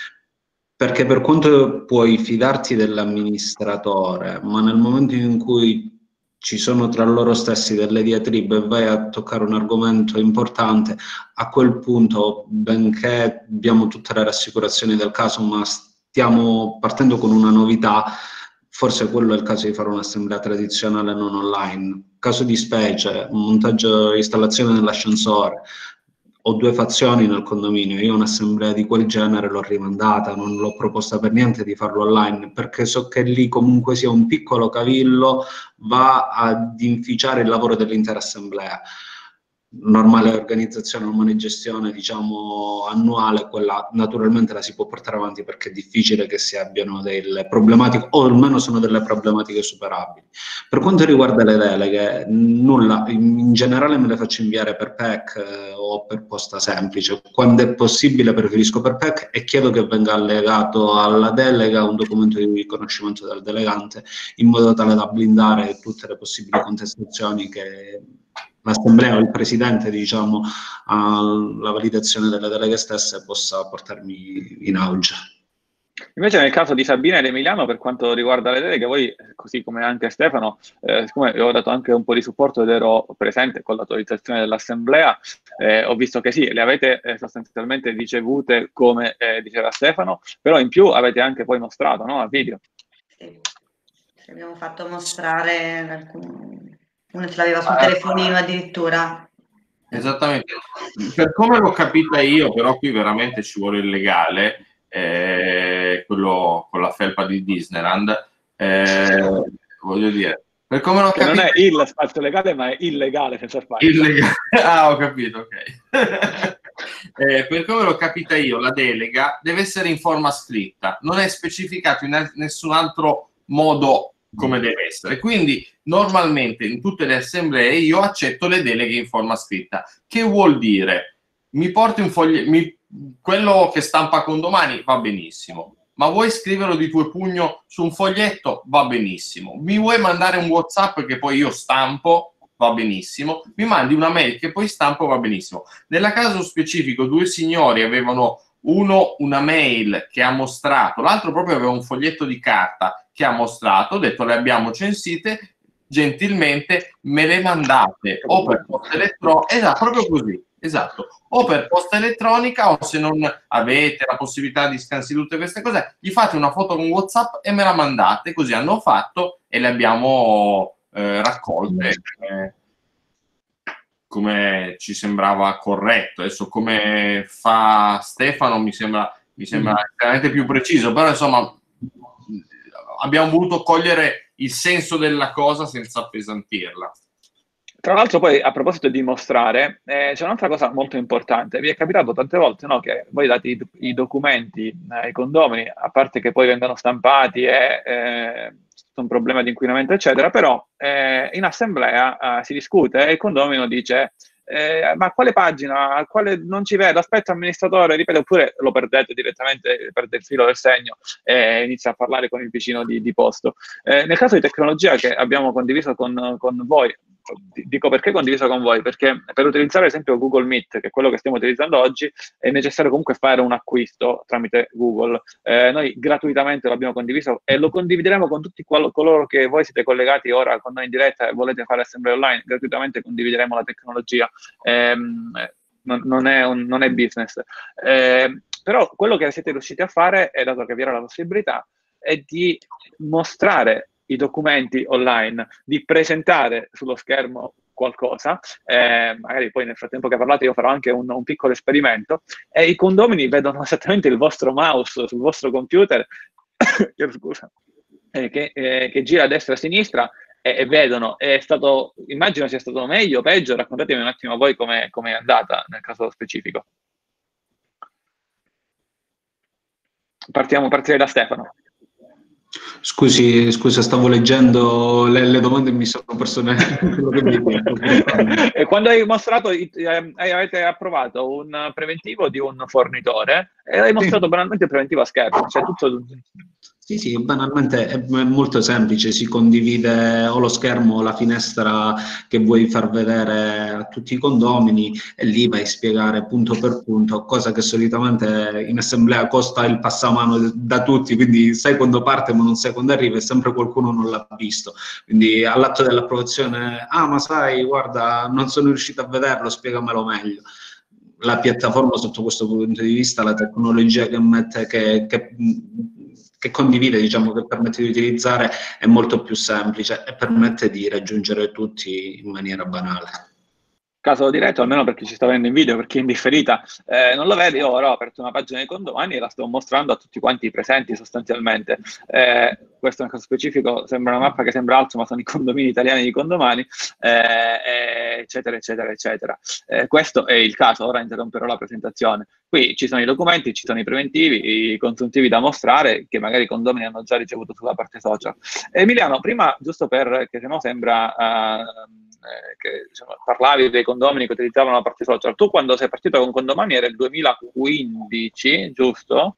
Perché per quanto puoi fidarti dell'amministratore, ma nel momento in cui ci sono tra loro stessi delle diatribe e vai a toccare un argomento importante, a quel punto, benché abbiamo tutte le rassicurazioni del caso, ma stiamo partendo con una novità, forse quello è il caso di fare un'assemblea tradizionale non online. Caso di specie, montaggio e installazione dell'ascensore. Ho due fazioni nel condominio, io un'assemblea di quel genere l'ho rimandata, non l'ho proposta per niente di farlo online, perché so che lì comunque sia un piccolo cavillo, va ad inficiare il lavoro dell'intera assemblea. Normale organizzazione, normale gestione, diciamo, annuale, quella naturalmente la si può portare avanti perché è difficile che si abbiano delle problematiche, o almeno sono delle problematiche superabili. Per quanto riguarda le deleghe, nulla, in generale me le faccio inviare per PEC o per posta semplice. Quando è possibile preferisco per PEC e chiedo che venga allegato alla delega un documento di riconoscimento del delegante, in modo tale da blindare tutte le possibili contestazioni che l'assemblea o il presidente, diciamo, alla validazione delle deleghe stesse possa portarmi in auge. Invece nel caso di Sabina ed Emiliano, per quanto riguarda le deleghe, voi, così come anche Stefano, siccome avevo dato anche un po' di supporto ed ero presente con l'autorizzazione dell'assemblea, ho visto che sì, le avete sostanzialmente ricevute come diceva Stefano, però in più avete anche poi mostrato, no, a video. Sì, ci abbiamo fatto mostrare uno ce l'aveva sul telefonino addirittura. Esattamente. Per come l'ho capita io, però qui veramente ci vuole il legale, quello con la felpa di Disneyland, voglio dire, per come l'ho capita... Non è il spazio legale, ma è illegale senza spazio. Illegale. Ah, ho capito, ok. Per come l'ho capita io, la delega deve essere in forma scritta, non è specificato in nessun altro modo come deve essere. Quindi normalmente in tutte le assemblee io accetto le deleghe in forma scritta. Che vuol dire? Mi porti un foglietto, quello che stampa condomani va benissimo, ma vuoi scriverlo di tuo pugno su un foglietto? Va benissimo. Mi vuoi mandare un WhatsApp che poi io stampo? Va benissimo. Mi mandi una mail che poi stampo? Va benissimo. Nel caso specifico due signori avevano uno una mail che ha mostrato, l'altro proprio aveva un foglietto di carta che ha mostrato, ho detto le abbiamo censite, gentilmente me le mandate o per posta elettronica, esatto, proprio così, esatto, o per posta elettronica, o se non avete la possibilità di scansi tutte queste cose, gli fate una foto con WhatsApp e me la mandate, così hanno fatto e le abbiamo raccolte come ci sembrava corretto. Adesso come fa Stefano mi sembra veramente più preciso, però insomma abbiamo voluto cogliere il senso della cosa senza appesantirla. Tra l'altro poi a proposito di mostrare, c'è un'altra cosa molto importante. Vi è capitato tante volte, no, che voi date i documenti ai condomini, a parte che poi vengano stampati e c'è un problema di inquinamento eccetera, però in assemblea si discute e il condomino dice ma quale pagina, quale non ci vedo, aspetta amministratore, ripete, oppure lo perdete direttamente, perde il filo del segno e inizia a parlare con il vicino di posto. Nel caso di tecnologia che abbiamo condiviso con voi, dico perché condiviso con voi, perché per utilizzare ad esempio Google Meet, che è quello che stiamo utilizzando oggi, è necessario comunque fare un acquisto tramite Google. Noi gratuitamente l'abbiamo condiviso e lo condivideremo con tutti coloro che voi siete collegati ora con noi in diretta e volete fare assemblee online, gratuitamente condivideremo la tecnologia. Non è business. Però quello che siete riusciti a fare, è dato che vi era la possibilità, è di mostrare i documenti online, di presentare sullo schermo qualcosa, magari poi nel frattempo che parlate io farò anche un piccolo esperimento, e i condomini vedono esattamente il vostro mouse sul vostro computer, scusa, che gira a destra e a sinistra, e vedono. Immagino sia stato meglio o peggio, raccontatemi un attimo voi come è andata nel caso specifico. Partirei da Stefano. Scusa, stavo leggendo le domande e mi sono perso quello che mi dico. E quando hai mostrato, avete approvato un preventivo di un fornitore e hai mostrato banalmente il preventivo a schermo, cioè tutto... Sì, banalmente è molto semplice, si condivide o lo schermo o la finestra che vuoi far vedere a tutti i condomini, e lì vai a spiegare punto per punto, cosa che solitamente in assemblea costa il passamano da tutti, quindi sai quando parte ma non sai quando arriva, e sempre qualcuno non l'ha visto. Quindi all'atto dell'approvazione, ma sai, guarda, non sono riuscito a vederlo, spiegamelo meglio. La piattaforma sotto questo punto di vista, la tecnologia che mette, che condivide, diciamo, che permette di utilizzare, è molto più semplice e permette di raggiungere tutti in maniera banale. Caso diretto, almeno per chi ci sta vedendo in video, per chi è in differita non lo vede, io ora ho aperto una pagina di condomini e la sto mostrando a tutti quanti i presenti sostanzialmente. Questo nel caso specifico sembra una mappa che sembra altro, ma sono i condomini italiani di condomani, eccetera, eccetera, eccetera. Questo è il caso, ora interromperò la presentazione. Qui ci sono i documenti, ci sono i preventivi, i consuntivi da mostrare, che magari i condomini hanno già ricevuto sulla parte social. Emiliano, prima, giusto perché sennò sembra... che diciamo, parlavi dei condomini che utilizzavano la parte social. Tu quando sei partito con condomini era il 2015, giusto?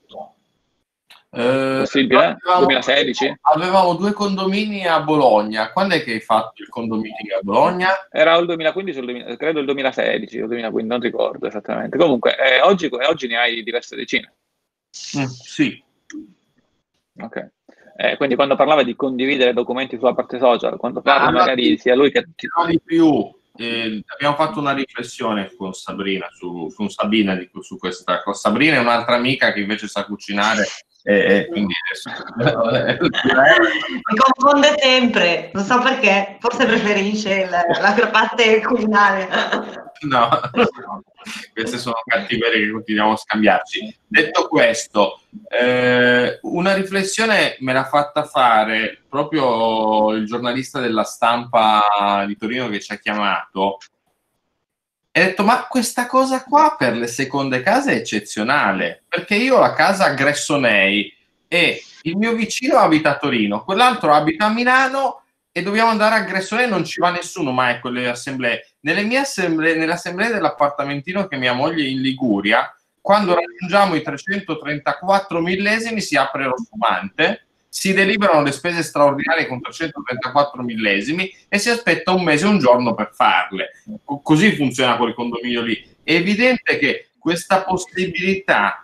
Possibile? 2016? Avevamo 2 condomini a Bologna. Quando è che hai fatto il condominio a Bologna? Era il 2015, credo il 2016 o il 2015, non ricordo esattamente. Comunque, oggi ne hai diverse decine. Sì. Ok. Quindi quando parlava di condividere documenti sulla parte social, quando parla magari sia lui che... No, di più. Abbiamo fatto una riflessione con Sabrina su Sabina su questa cosa. Sabrina è un'altra amica che invece sa cucinare, quindi adesso... Mi confonde sempre, non so perché, forse preferisce la parte culinaria. No, queste sono cattiverie che continuiamo a scambiarci. Detto questo, una riflessione me l'ha fatta fare proprio il giornalista della Stampa di Torino che ci ha chiamato e ha detto: ma questa cosa qua per le seconde case è eccezionale, perché io ho la casa a Gressonei e il mio vicino abita a Torino, quell'altro abita a Milano e dobbiamo andare a Gressonei, non ci va nessuno mai a quelle assemblee. Nelle assemblee dell'appartamentino che mia moglie in Liguria, quando raggiungiamo i 334 millesimi si apre lo spumante, si deliberano le spese straordinarie con 334 millesimi e si aspetta un mese e un giorno per farle. Così funziona quel condominio lì. È evidente che questa possibilità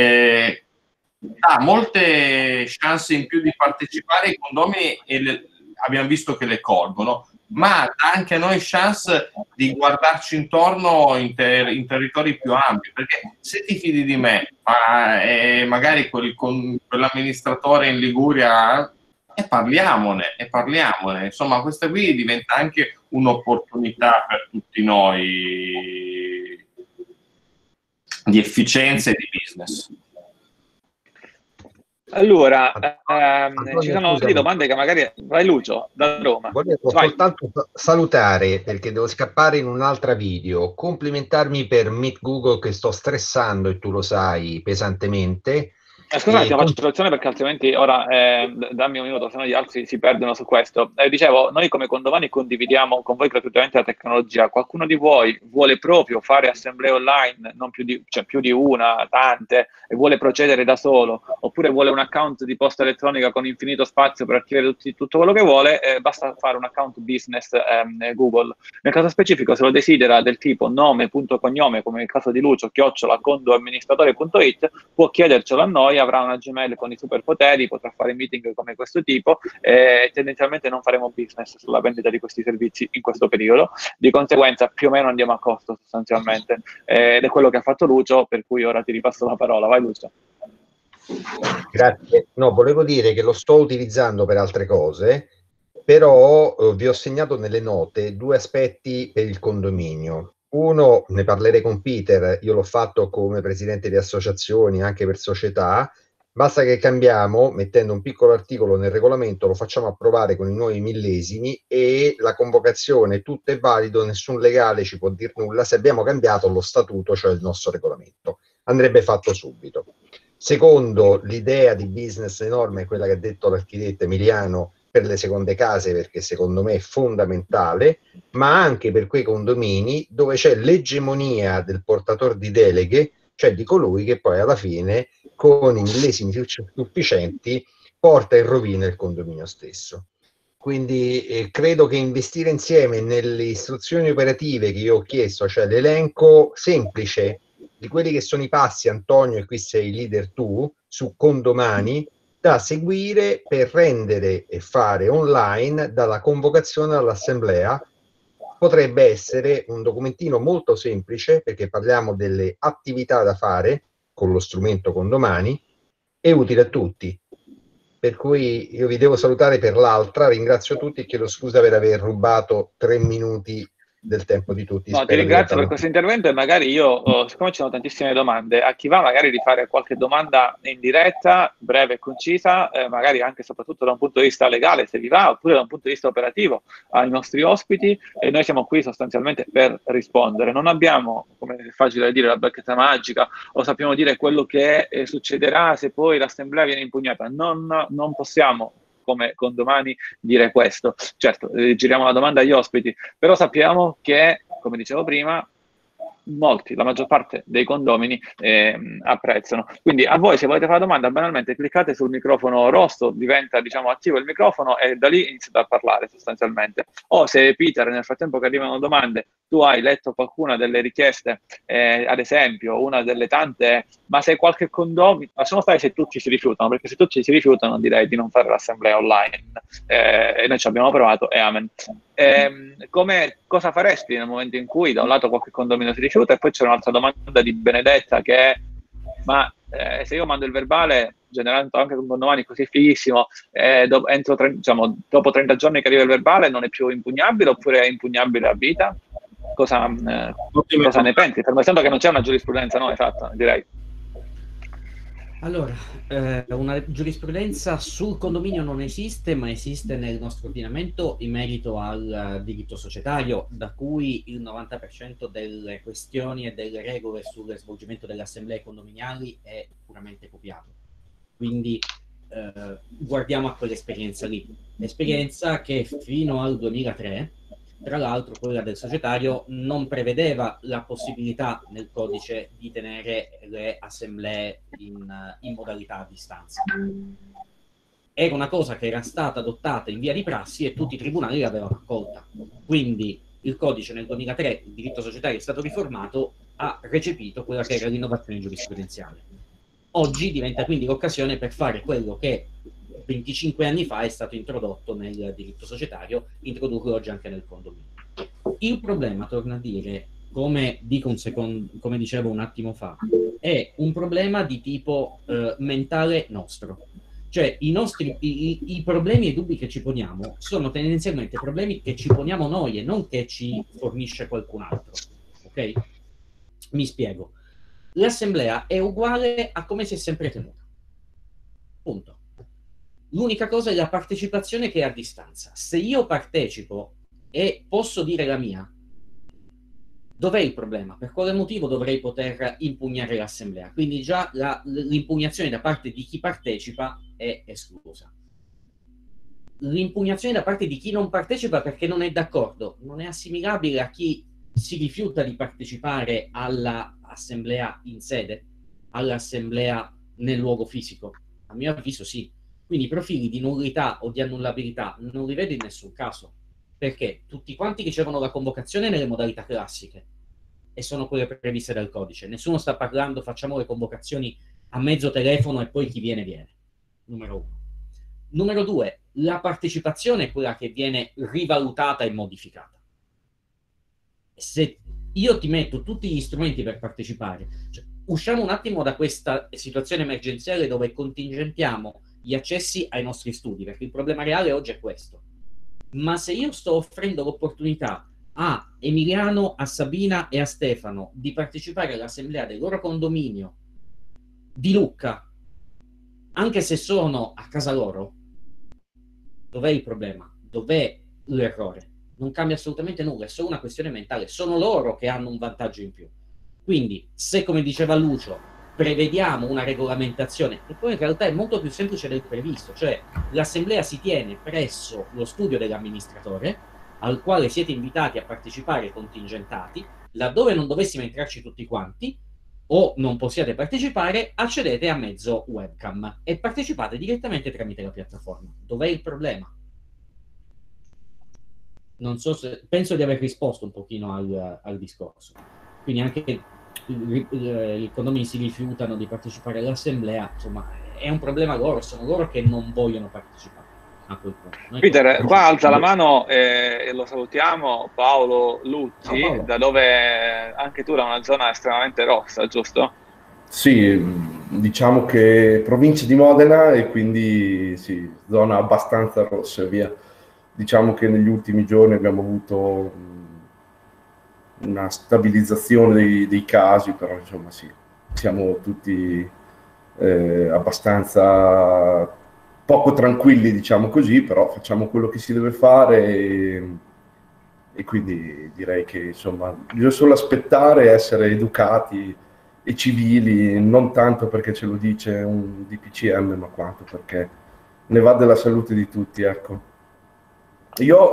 ha molte chance in più di partecipare ai condomini e abbiamo visto che le colgono, ma dà anche a noi chance di guardarci intorno in territori più ampi, perché se ti fidi di me magari quell'amministratore in Liguria parliamone, insomma questa qui diventa anche un'opportunità per tutti noi di efficienza e di business. Allora, ci sono delle domande che magari... Vai Lucio, da Roma. Volevo soltanto salutare, perché devo scappare in un'altra video, complimentarmi per Meet Google che sto stressando, e tu lo sai, pesantemente. Scusate, faccio traduzione perché altrimenti ora dammi un minuto, se no gli altri si perdono su questo. Dicevo, noi come condomini condividiamo con voi gratuitamente la tecnologia. Qualcuno di voi vuole proprio fare assemblee online, non più di una, tante, e vuole procedere da solo, oppure vuole un account di posta elettronica con infinito spazio per archiviare tutto quello che vuole, basta fare un account business Google. Nel caso specifico, se lo desidera del tipo nome.cognome, come nel caso di Lucio, @condoamministratore.it, può chiedercelo a noi, avrà una Gmail con i superpoteri, potrà fare meeting come questo tipo, e tendenzialmente non faremo business sulla vendita di questi servizi in questo periodo, di conseguenza più o meno andiamo a costo sostanzialmente, ed è quello che ha fatto Lucio, per cui ora ti ripasso la parola. Vai Lucio. Grazie. No, volevo dire che lo sto utilizzando per altre cose, però vi ho segnato nelle note 2 aspetti per il condominio. Uno, ne parlerei con Peter, io l'ho fatto come presidente di associazioni, anche per società. Basta che cambiamo, mettendo un piccolo articolo nel regolamento, lo facciamo approvare con i nuovi millesimi e la convocazione, tutto è valido, nessun legale ci può dire nulla se abbiamo cambiato lo statuto, cioè il nostro regolamento. Andrebbe fatto subito. Secondo, l'idea di business enorme, quella che ha detto l'architetto Emiliano, per le seconde case, perché secondo me è fondamentale, ma anche per quei condomini dove c'è l'egemonia del portatore di deleghe, cioè di colui che poi alla fine con i millesimi sufficienti porta in rovina il condominio stesso. Quindi credo che investire insieme nelle istruzioni operative che io ho chiesto, cioè l'elenco semplice di quelli che sono i passi, Antonio, e qui sei leader tu, su condomani, da seguire per rendere e fare online dalla convocazione all'assemblea. Potrebbe essere un documentino molto semplice, perché parliamo delle attività da fare con lo strumento condomani, e utile a tutti. Per cui io vi devo salutare per l'altra, ringrazio tutti e chiedo scusa per aver rubato 3 minuti del tempo di tutti. No, ti ringrazio per questo intervento e magari io, siccome ci sono tantissime domande, a chi va magari di fare qualche domanda in diretta, breve e concisa, magari anche e soprattutto da un punto di vista legale, se vi va, oppure da un punto di vista operativo, ai nostri ospiti, e noi siamo qui sostanzialmente per rispondere. Non abbiamo, come è facile dire, la bacchetta magica, o sappiamo dire quello che succederà se poi l'assemblea viene impugnata. Non possiamo, come condomani, dire questo. Certo, giriamo la domanda agli ospiti, però sappiamo che, come dicevo prima, molti, la maggior parte dei condomini apprezzano. Quindi a voi, se volete fare la domanda, banalmente cliccate sul microfono rosso, diventa, diciamo, attivo il microfono e da lì iniziate a parlare sostanzialmente. O se Peter, nel frattempo che arrivano domande, tu hai letto qualcuna delle richieste, ad esempio, una delle tante, ma se qualche condomino, lasciamo stare se tutti si rifiutano, perché se tutti si rifiutano direi di non fare l'assemblea online, e noi ci abbiamo provato e amen. Cosa faresti nel momento in cui da un lato qualche condomino si rifiuta? E poi c'è un'altra domanda di Benedetta che è: ma se io mando il verbale, generando anche un condomani così fighissimo, dopo 30 giorni che arriva il verbale non è più impugnabile, oppure è impugnabile a vita? Cosa ne pensi? Fermo restando che non c'è una giurisprudenza, no? Esatto, direi. Allora, una giurisprudenza sul condominio non esiste, ma esiste nel nostro ordinamento in merito al diritto societario, da cui il 90% delle questioni e delle regole sul svolgimento delle assemblee condominiali è puramente copiato. Quindi guardiamo a quell'esperienza lì. L'esperienza che fino al 2003, tra l'altro quella del societario, non prevedeva la possibilità nel codice di tenere le assemblee in modalità a distanza. Era una cosa che era stata adottata in via di prassi e tutti i tribunali l'avevano accolta. Quindi il codice nel 2003, il diritto societario è stato riformato, ha recepito quella che era l'innovazione giurisprudenziale. Oggi diventa quindi l'occasione per fare quello che 25 anni fa è stato introdotto nel diritto societario, introdurlo oggi anche nel condominio. Il problema, torno a dire, come dicevo un attimo fa, è un problema di tipo mentale nostro. Cioè i problemi e i dubbi che ci poniamo sono tendenzialmente problemi che ci poniamo noi e non che ci fornisce qualcun altro. Ok? Mi spiego. L'assemblea è uguale a come si è sempre tenuta. Punto. L'unica cosa è la partecipazione che è a distanza. Se io partecipo e posso dire la mia, dov'è il problema? Per quale motivo dovrei poter impugnare l'assemblea? Quindi già l'impugnazione da parte di chi partecipa è esclusa. L'impugnazione da parte di chi non partecipa perché non è d'accordo non è assimilabile a chi si rifiuta di partecipare all'assemblea in sede, all'assemblea nel luogo fisico. A mio avviso sì. Quindi i profili di nullità o di annullabilità non li vedo in nessun caso, perché tutti quanti ricevono la convocazione nelle modalità classiche e sono quelle previste dal codice. Nessuno sta parlando facciamo le convocazioni a mezzo telefono e poi chi viene viene. Numero 1. Numero 2, la partecipazione è quella che viene rivalutata e modificata. Se io ti metto tutti gli strumenti per partecipare, cioè, usciamo un attimo da questa situazione emergenziale dove contingentiamo gli accessi ai nostri studi, perché il problema reale oggi è questo. Ma se io sto offrendo l'opportunità a Emiliano, a Sabina e a Stefano di partecipare all'assemblea del loro condominio di Lucca, anche se sono a casa loro, dov'è il problema? Dov'è l'errore? Non cambia assolutamente nulla, è solo una questione mentale. Sono loro che hanno un vantaggio in più. Quindi, se, come diceva Lucio, prevediamo una regolamentazione, che poi in realtà è molto più semplice del previsto, cioè l'assemblea si tiene presso lo studio dell'amministratore, al quale siete invitati a partecipare contingentati, laddove non dovessimo entrarci tutti quanti, o non possiate partecipare, accedete a mezzo webcam e partecipate direttamente tramite la piattaforma. Dov'è il problema? Non so se... Penso di aver risposto un pochino al discorso. Quindi anche i condomini si rifiutano di partecipare all'assemblea, insomma, è un problema loro, sono loro che non vogliono partecipare. Peter, qua alza la mano e lo salutiamo, Paolo Luzzi, Paolo. da dove anche tu da una zona estremamente rossa, giusto? Sì, diciamo che provincia di Modena e quindi sì, zona abbastanza rossa, via. Diciamo che negli ultimi giorni abbiamo avuto una stabilizzazione dei casi, però insomma sì, siamo tutti abbastanza poco tranquilli, diciamo così, però facciamo quello che si deve fare e quindi direi che insomma bisogna solo aspettare, essere educati e civili, non tanto perché ce lo dice un DPCM, ma quanto perché ne va della salute di tutti, ecco. Io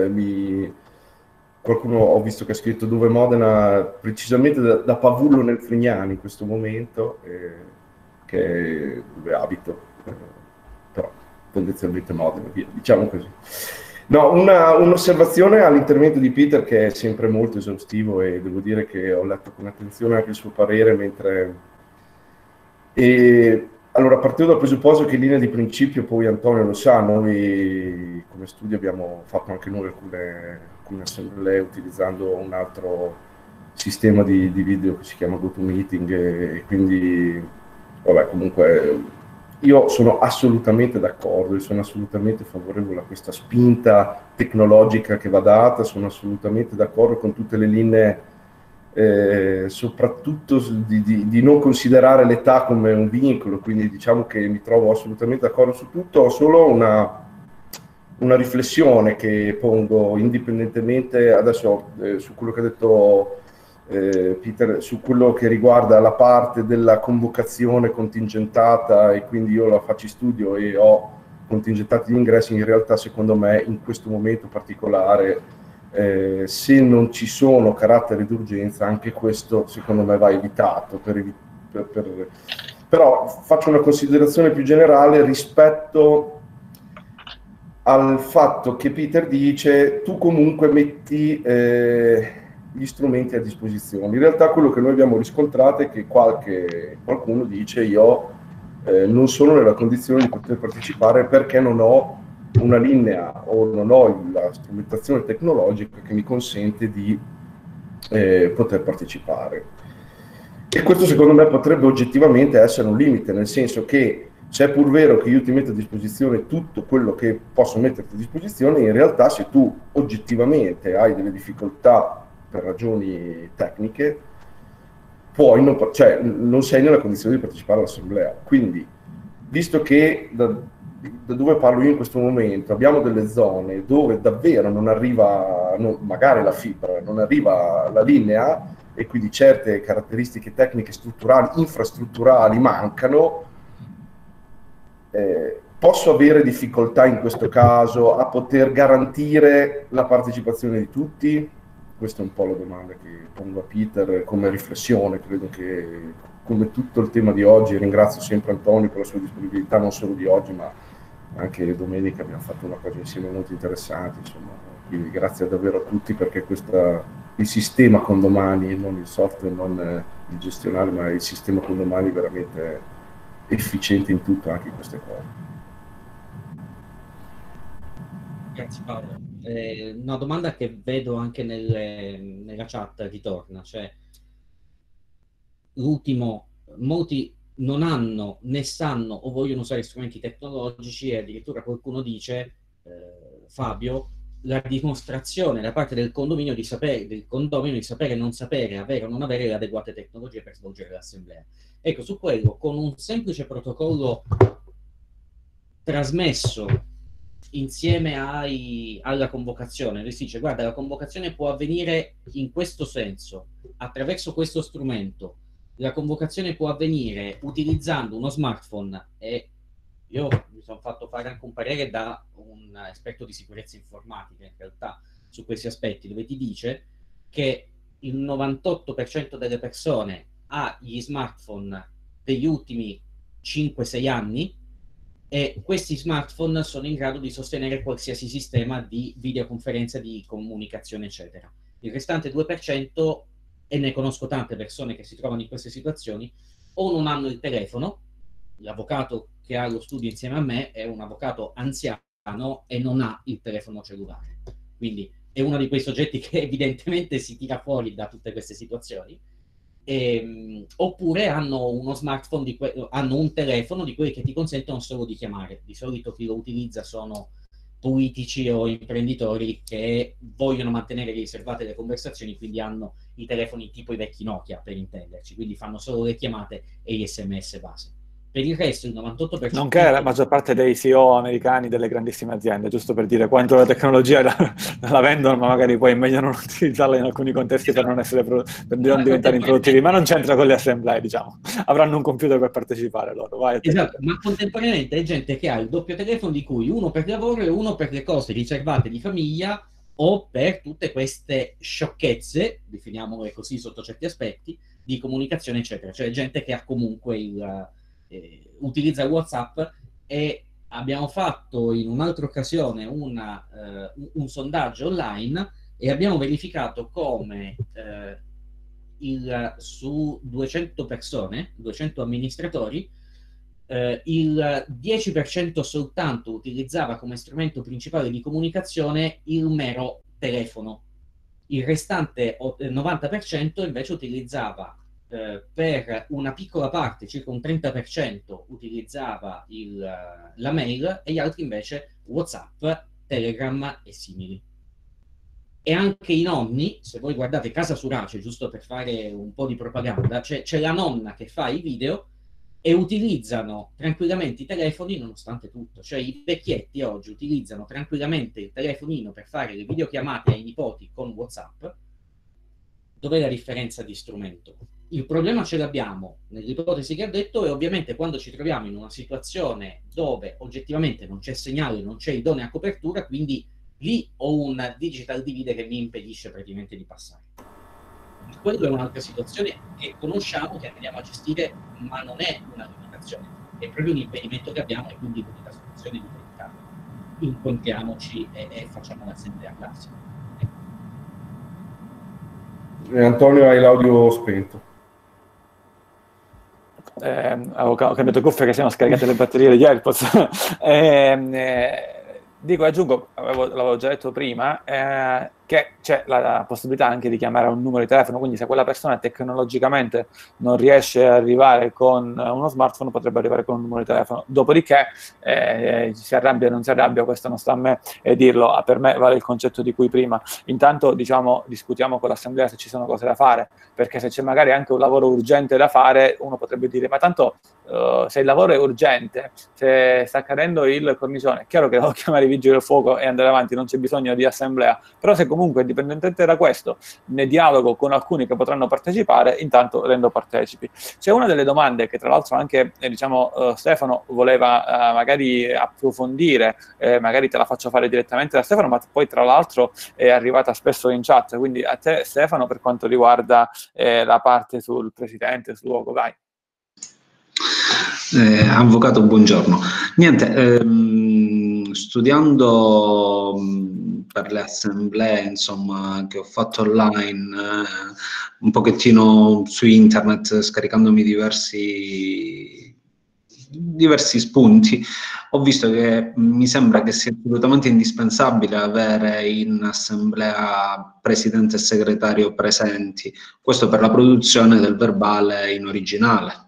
qualcuno ho visto che ha scritto dove Modena, precisamente da Pavullo nel Frignano in questo momento, che è dove abito, però tendenzialmente Modena, via, diciamo così. No, un'osservazione all'intervento di Peter che è sempre molto esaustivo e devo dire che ho letto con attenzione anche il suo parere mentre... Allora, partivo dal presupposto che in linea di principio, poi Antonio lo sa, noi come studio abbiamo fatto anche noi alcune assemblee utilizzando un altro sistema di video che si chiama GoToMeeting e quindi, vabbè, comunque io sono assolutamente d'accordo e sono assolutamente favorevole a questa spinta tecnologica che va data, sono assolutamente d'accordo con tutte le linee, soprattutto di non considerare l'età come un vincolo, quindi diciamo che mi trovo assolutamente d'accordo su tutto. Ho solo una riflessione che pongo indipendentemente adesso su quello che ha detto Peter, su quello che riguarda la parte della convocazione contingentata e quindi io la faccio in studio e ho contingentati gli ingressi. In realtà secondo me in questo momento particolare se non ci sono caratteri d'urgenza anche questo secondo me va evitato però faccio una considerazione più generale rispetto al fatto che Peter dice tu comunque metti gli strumenti a disposizione. In realtà quello che noi abbiamo riscontrato è che qualcuno dice io non sono nella condizione di poter partecipare perché non ho una linea o non ho la strumentazione tecnologica che mi consente di poter partecipare. E questo secondo me potrebbe oggettivamente essere un limite, nel senso che se è pur vero che io ti metto a disposizione tutto quello che posso metterti a disposizione, in realtà se tu oggettivamente hai delle difficoltà per ragioni tecniche, poi non sei nella condizione di partecipare all'assemblea. Quindi, visto che da dove parlo io in questo momento abbiamo delle zone dove davvero non arriva, magari la fibra, non arriva la linea e quindi certe caratteristiche tecniche strutturali, infrastrutturali mancano, posso avere difficoltà in questo caso a poter garantire la partecipazione di tutti? Questa è un po' la domanda che pongo a Peter come riflessione. Credo che come tutto il tema di oggi, ringrazio sempre Antonio per la sua disponibilità, non solo di oggi ma anche domenica abbiamo fatto una cosa insieme molto interessante, insomma. Quindi grazie davvero a tutti perché il sistema condomani, non il software, non il gestionale, ma il sistema condomani è veramente efficiente in tutto, anche in queste cose. Grazie Paolo. Una domanda che vedo anche nella chat ritorna, cioè molti non hanno né sanno o vogliono usare strumenti tecnologici e addirittura qualcuno dice, Fabio, la dimostrazione da parte del condominio di sapere non sapere, avere o non avere le adeguate tecnologie per svolgere l'assemblea. Ecco, su quello, con un semplice protocollo trasmesso insieme alla convocazione, lui si dice: guarda, la convocazione può avvenire in questo senso, attraverso questo strumento, la convocazione può avvenire utilizzando uno smartphone, e io mi sono fatto fare anche un parere da un esperto di sicurezza informatica in realtà su questi aspetti, dove ti dice che il 98% delle persone ha gli smartphone degli ultimi 5-6 anni, e questi smartphone sono in grado di sostenere qualsiasi sistema di videoconferenza, di comunicazione, eccetera. Il restante 2%, e ne conosco tante persone che si trovano in queste situazioni, o non hanno il telefono. L'avvocato che ha lo studio insieme a me è un avvocato anziano e non ha il telefono cellulare, quindi è uno di quei soggetti che evidentemente si tira fuori da tutte queste situazioni. Oppure hanno uno smartphone, hanno un telefono di quelli che ti consentono solo di chiamare. Di solito chi lo utilizza sono politici o imprenditori che vogliono mantenere riservate le conversazioni, quindi hanno i telefoni tipo i vecchi Nokia, per intenderci, quindi fanno solo le chiamate e gli SMS base. Per il resto il 98%... Nonché la maggior parte dei CEO americani delle grandissime aziende, giusto per dire quanto la tecnologia la vendono, ma magari poi è meglio non utilizzarla in alcuni contesti per non essere per non diventare improduttivi, ma non c'entra con le assemblee, diciamo. Avranno un computer per partecipare loro. Vai, esatto, ma contemporaneamente è gente che ha il doppio telefono, di cui uno per lavoro e uno per le cose riservate di famiglia o per tutte queste sciocchezze, definiamole così sotto certi aspetti, di comunicazione, eccetera. Cioè gente che ha comunque utilizza WhatsApp. E abbiamo fatto in un'altra occasione un sondaggio online e abbiamo verificato come su 200 persone, 200 amministratori, il 10% soltanto utilizzava come strumento principale di comunicazione il mero telefono. Il restante 90% invece utilizzava per una piccola parte, circa un 30%, utilizzava la mail, e gli altri invece WhatsApp, Telegram e simili. E anche i nonni, se voi guardate Casa Surace, giusto per fare un po' di propaganda, c'è la nonna che fa i video e utilizzano tranquillamente i telefoni nonostante tutto. Cioè i vecchietti oggi utilizzano tranquillamente il telefonino per fare le videochiamate ai nipoti con WhatsApp. Dov'è la differenza di strumento? Il problema ce l'abbiamo nell'ipotesi che ha detto, e ovviamente quando ci troviamo in una situazione dove oggettivamente non c'è segnale, non c'è idonea copertura, quindi lì ho un digital divide che mi impedisce praticamente di passare. Quello è un'altra situazione che conosciamo, che andiamo a gestire, ma non è una limitazione, è proprio un impedimento che abbiamo, e quindi l'unica soluzione è di verificare. Incontriamoci e facciamo l'assemblea classica. Antonio, hai l'audio spento. Avevo cambiato cuffia che si erano scaricate le batterie degli AirPods. Dico, aggiungo, l'avevo già detto prima, che c'è la possibilità anche di chiamare a un numero di telefono, quindi se quella persona tecnologicamente non riesce ad arrivare con uno smartphone, potrebbe arrivare con un numero di telefono. Dopodiché si arrabbia o non si arrabbia, questo non sta a me dirlo. Per me vale il concetto di cui prima. Intanto, diciamo, discutiamo con l'assemblea se ci sono cose da fare, perché se c'è magari anche un lavoro urgente da fare, uno potrebbe dire: ma tanto se il lavoro è urgente, se sta accadendo il cornicione, è chiaro che devo chiamare i vigili del fuoco e andare avanti, non c'è bisogno di assemblea. Però se comunque, indipendentemente da questo, ne dialogo con alcuni che potranno partecipare, intanto rendo partecipi. C'è una delle domande che tra l'altro anche Stefano voleva magari approfondire, magari te la faccio fare direttamente da Stefano, ma poi tra l'altro è arrivata spesso in chat, quindi a te Stefano, per quanto riguarda la parte sul presidente, sul luogo, vai. Avvocato, buongiorno. Niente, studiando per le assemblee, insomma, che ho fatto online, un pochettino su internet, scaricandomi diversi spunti, ho visto che mi sembra che sia assolutamente indispensabile avere in assemblea presidente e segretario presenti, questo per la produzione del verbale in originale.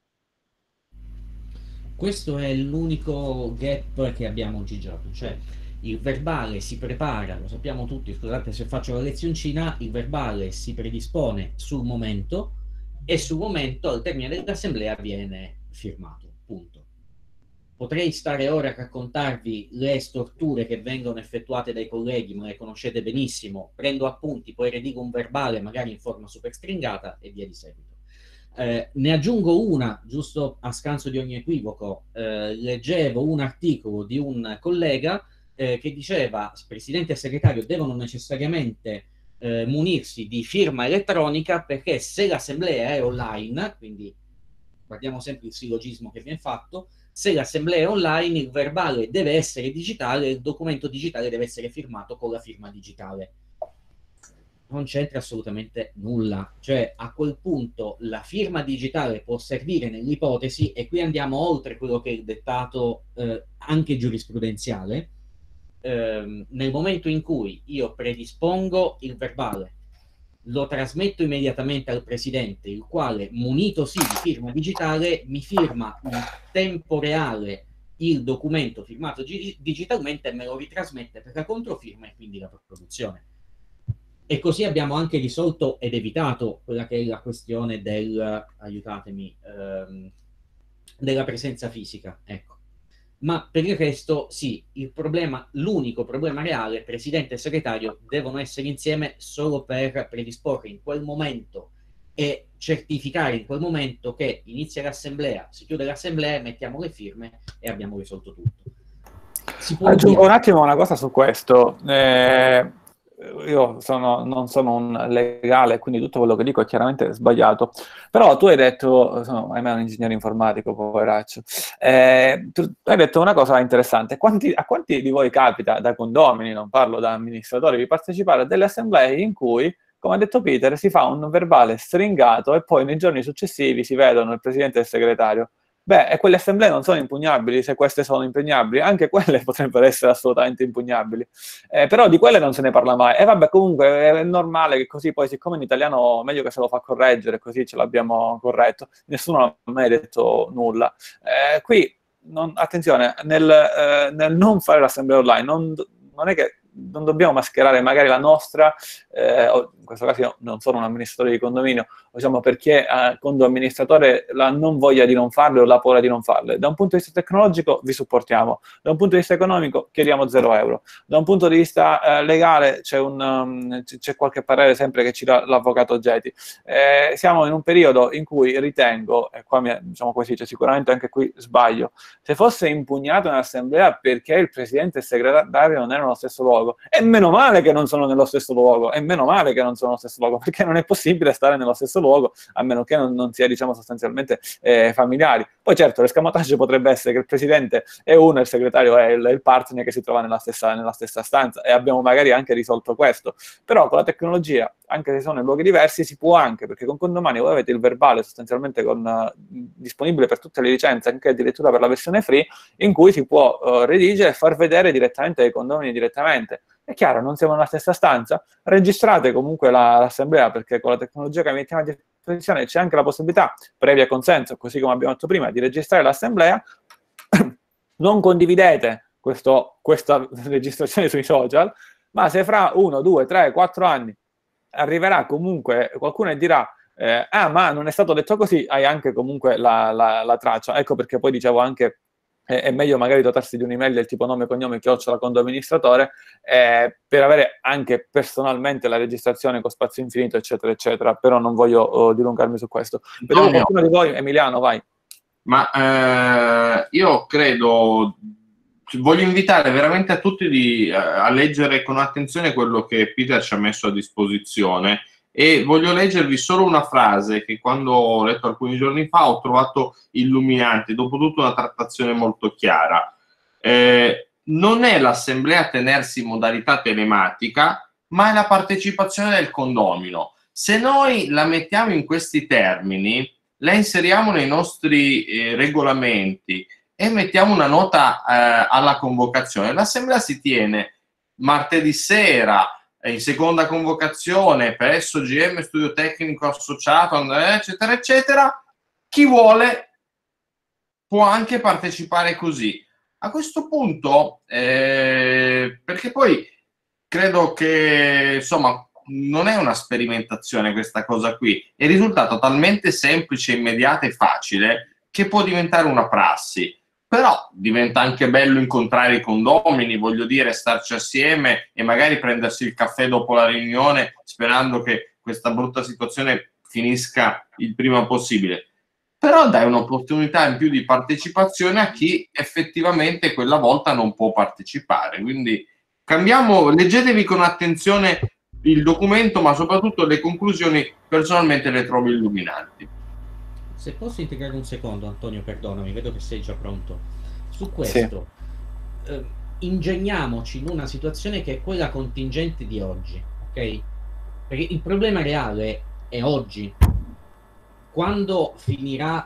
Questo è l'unico gap che abbiamo oggigiorno, cioè Il verbale si prepara, lo sappiamo tutti, scusate se faccio la lezioncina, il verbale si predispone sul momento e sul momento al termine dell'assemblea viene firmato, punto. Potrei stare ora a raccontarvi le storture che vengono effettuate dai colleghi, ma le conoscete benissimo, prendo appunti, poi redigo un verbale magari in forma super stringata e via di seguito. Ne aggiungo una, giusto a scanso di ogni equivoco, leggevo un articolo di un collega che diceva presidente e segretario devono necessariamente munirsi di firma elettronica perché se l'assemblea è online, quindi guardiamo sempre il sillogismo che viene fatto, se l'assemblea è online il verbale deve essere digitale, il documento digitale deve essere firmato con la firma digitale. Non c'entra assolutamente nulla, cioè a quel punto la firma digitale può servire nell'ipotesi, e qui andiamo oltre quello che è il dettato anche giurisprudenziale, nel momento in cui io predispongo il verbale, lo trasmetto immediatamente al presidente, il quale, munitosi di firma digitale, mi firma in tempo reale il documento firmato digitalmente e me lo ritrasmette per la controfirma e quindi la produzione. E così abbiamo anche risolto ed evitato quella che è la questione del, aiutatemi, della presenza fisica, ecco. Ma per il resto, sì, il problema, l'unico problema reale, presidente e segretario devono essere insieme solo per predisporre in quel momento e certificare in quel momento che inizia l'assemblea, si chiude l'assemblea, mettiamo le firme e abbiamo risolto tutto. Aggiungo un attimo una cosa su questo. Io non sono un legale, quindi tutto quello che dico è chiaramente sbagliato, però tu hai detto, ahimè, un ingegnere informatico, poveraccio, tu hai detto una cosa interessante. A quanti di voi capita, da condomini, non parlo da amministratori, di partecipare a delle assemblee in cui, come ha detto Peter, si fa un verbale stringato e poi nei giorni successivi si vedono il presidente e il segretario? Beh, e quelle assemblee non sono impugnabili, se queste sono impugnabili, anche quelle potrebbero essere assolutamente impugnabili. Però di quelle non se ne parla mai. E vabbè, comunque è normale che così poi, siccome in italiano meglio che se lo fa correggere, così ce l'abbiamo corretto. Nessuno ha mai detto nulla. Qui, attenzione, nel non fare l'assemblea online, non è che non dobbiamo mascherare magari la nostra, in questo caso io non sono un amministratore di condominio, diciamo perché quando amministratore la non voglia di non farle o la paura di non farle. Da un punto di vista tecnologico vi supportiamo, da un punto di vista economico chiediamo 0 euro, da un punto di vista legale c'è qualche parere sempre che ci dà l'avvocato Geti. Siamo in un periodo in cui ritengo, e qua diciamo così, cioè sicuramente anche qui sbaglio, se fosse impugnato un'assemblea perché il presidente e il segretario non erano nello stesso luogo, e meno male che non sono nello stesso luogo, e meno male che non sono nello stesso luogo, perché non è possibile stare nello stesso luogo a meno che non sia, diciamo, sostanzialmente familiari. Poi certo l'escamotage potrebbe essere che il presidente è uno e il segretario è il partner che si trova nella stessa stanza, e abbiamo magari anche risolto questo. Però con la tecnologia, anche se sono in luoghi diversi, si può anche, perché con Condomani voi avete il verbale sostanzialmente disponibile per tutte le licenze, anche addirittura per la versione free, in cui si può redigere e far vedere direttamente ai condomini direttamente. È chiaro, non siamo nella stessa stanza, registrate comunque l'assemblea, perché con la tecnologia che mettiamo a disposizione c'è anche la possibilità, previa consenso, così come abbiamo detto prima, di registrare l'assemblea. Non condividete questa registrazione sui social, ma se fra 1, 2, 3, 4 anni arriverà comunque qualcuno e dirà ma non è stato detto così, hai anche comunque la traccia. Ecco perché poi dicevo anche è meglio magari dotarsi di un'email del tipo nome, cognome, @condoamministratore, per avere anche personalmente la registrazione con spazio infinito, eccetera, eccetera. Però non voglio dilungarmi su questo. Vedevo qualcuno di voi, Emiliano, vai. Ma io credo, voglio invitare veramente a tutti a leggere con attenzione quello che Peter ci ha messo a disposizione, e voglio leggervi solo una frase che quando ho letto alcuni giorni fa ho trovato illuminante, dopo tutta una trattazione molto chiara. Non è l'assemblea a tenersi in modalità telematica, ma è la partecipazione del condomino. Se noi la mettiamo in questi termini, la inseriamo nei nostri regolamenti e mettiamo una nota alla convocazione, l'assemblea si tiene martedì sera in seconda convocazione presso GM Studio Tecnico Associato, eccetera, eccetera. Chi vuole può anche partecipare così. A questo punto, perché poi credo che, insomma, non è una sperimentazione questa cosa qui, è risultato talmente semplice, immediata e facile che può diventare una prassi. Però diventa anche bello incontrare i condomini, voglio dire, starci assieme e magari prendersi il caffè dopo la riunione, sperando che questa brutta situazione finisca il prima possibile. Però dai un'opportunità in più di partecipazione a chi effettivamente quella volta non può partecipare. Quindi cambiamo, leggetevi con attenzione il documento, ma soprattutto le conclusioni personalmente le trovo illuminanti. Se posso integrare un secondo, Antonio, perdonami, vedo che sei già pronto. Su questo, ingegniamoci in una situazione che è quella contingente di oggi, ok? Perché il problema reale è oggi. Quando finirà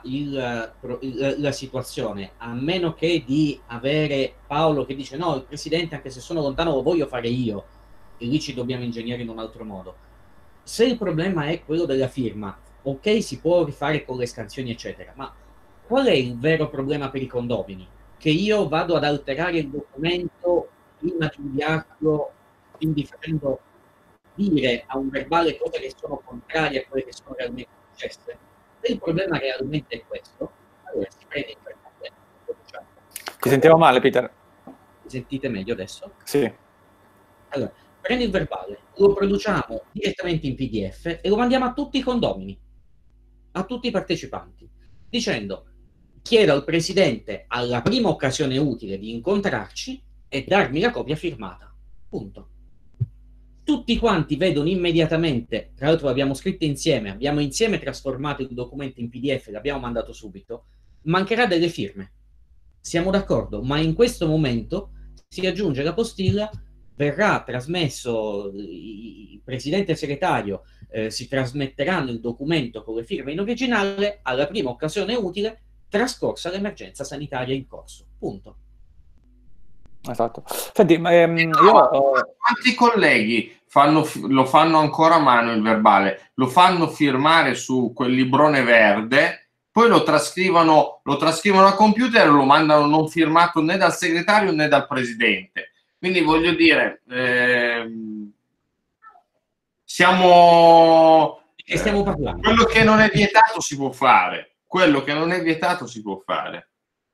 la situazione, a meno che di avere Paolo che dice no, il presidente, anche se sono lontano, lo voglio fare io, e lì ci dobbiamo ingegnere in un altro modo. Se il problema è quello della firma, ok, si può rifare con le scansioni eccetera, ma qual è il vero problema per i condomini? Che io vado ad alterare il documento prima di inviarlo, quindi facendo dire a un verbale cose che sono contrarie a quelle che sono realmente successe. Se il problema realmente è questo, allora si prende il verbale. Ti sentivo male, Peter? Mi sentite meglio adesso? Sì. Allora, prendi il verbale, lo produciamo direttamente in PDF e lo mandiamo a tutti i condomini, a tutti i partecipanti, dicendo: chiedo al presidente alla prima occasione utile di incontrarci e darmi la copia firmata. Punto. Tutti quanti vedono immediatamente, tra l'altro l'abbiamo scritto insieme, abbiamo insieme trasformato il documento in PDF, l'abbiamo mandato subito, mancherà delle firme. Siamo d'accordo, ma in questo momento si aggiunge la postilla, verrà trasmesso, il presidente e il segretario si trasmetteranno il documento con le firme in originale alla prima occasione utile, trascorsa l'emergenza sanitaria in corso. Punto. Esatto. Senti, quanti colleghi lo fanno ancora a mano il verbale? Lo fanno firmare su quel librone verde, poi lo trascrivono a computer e lo mandano non firmato né dal segretario né dal presidente. Quindi voglio dire, stiamo parlando. Quello che non è vietato si può fare. Quello che non è vietato si può fare.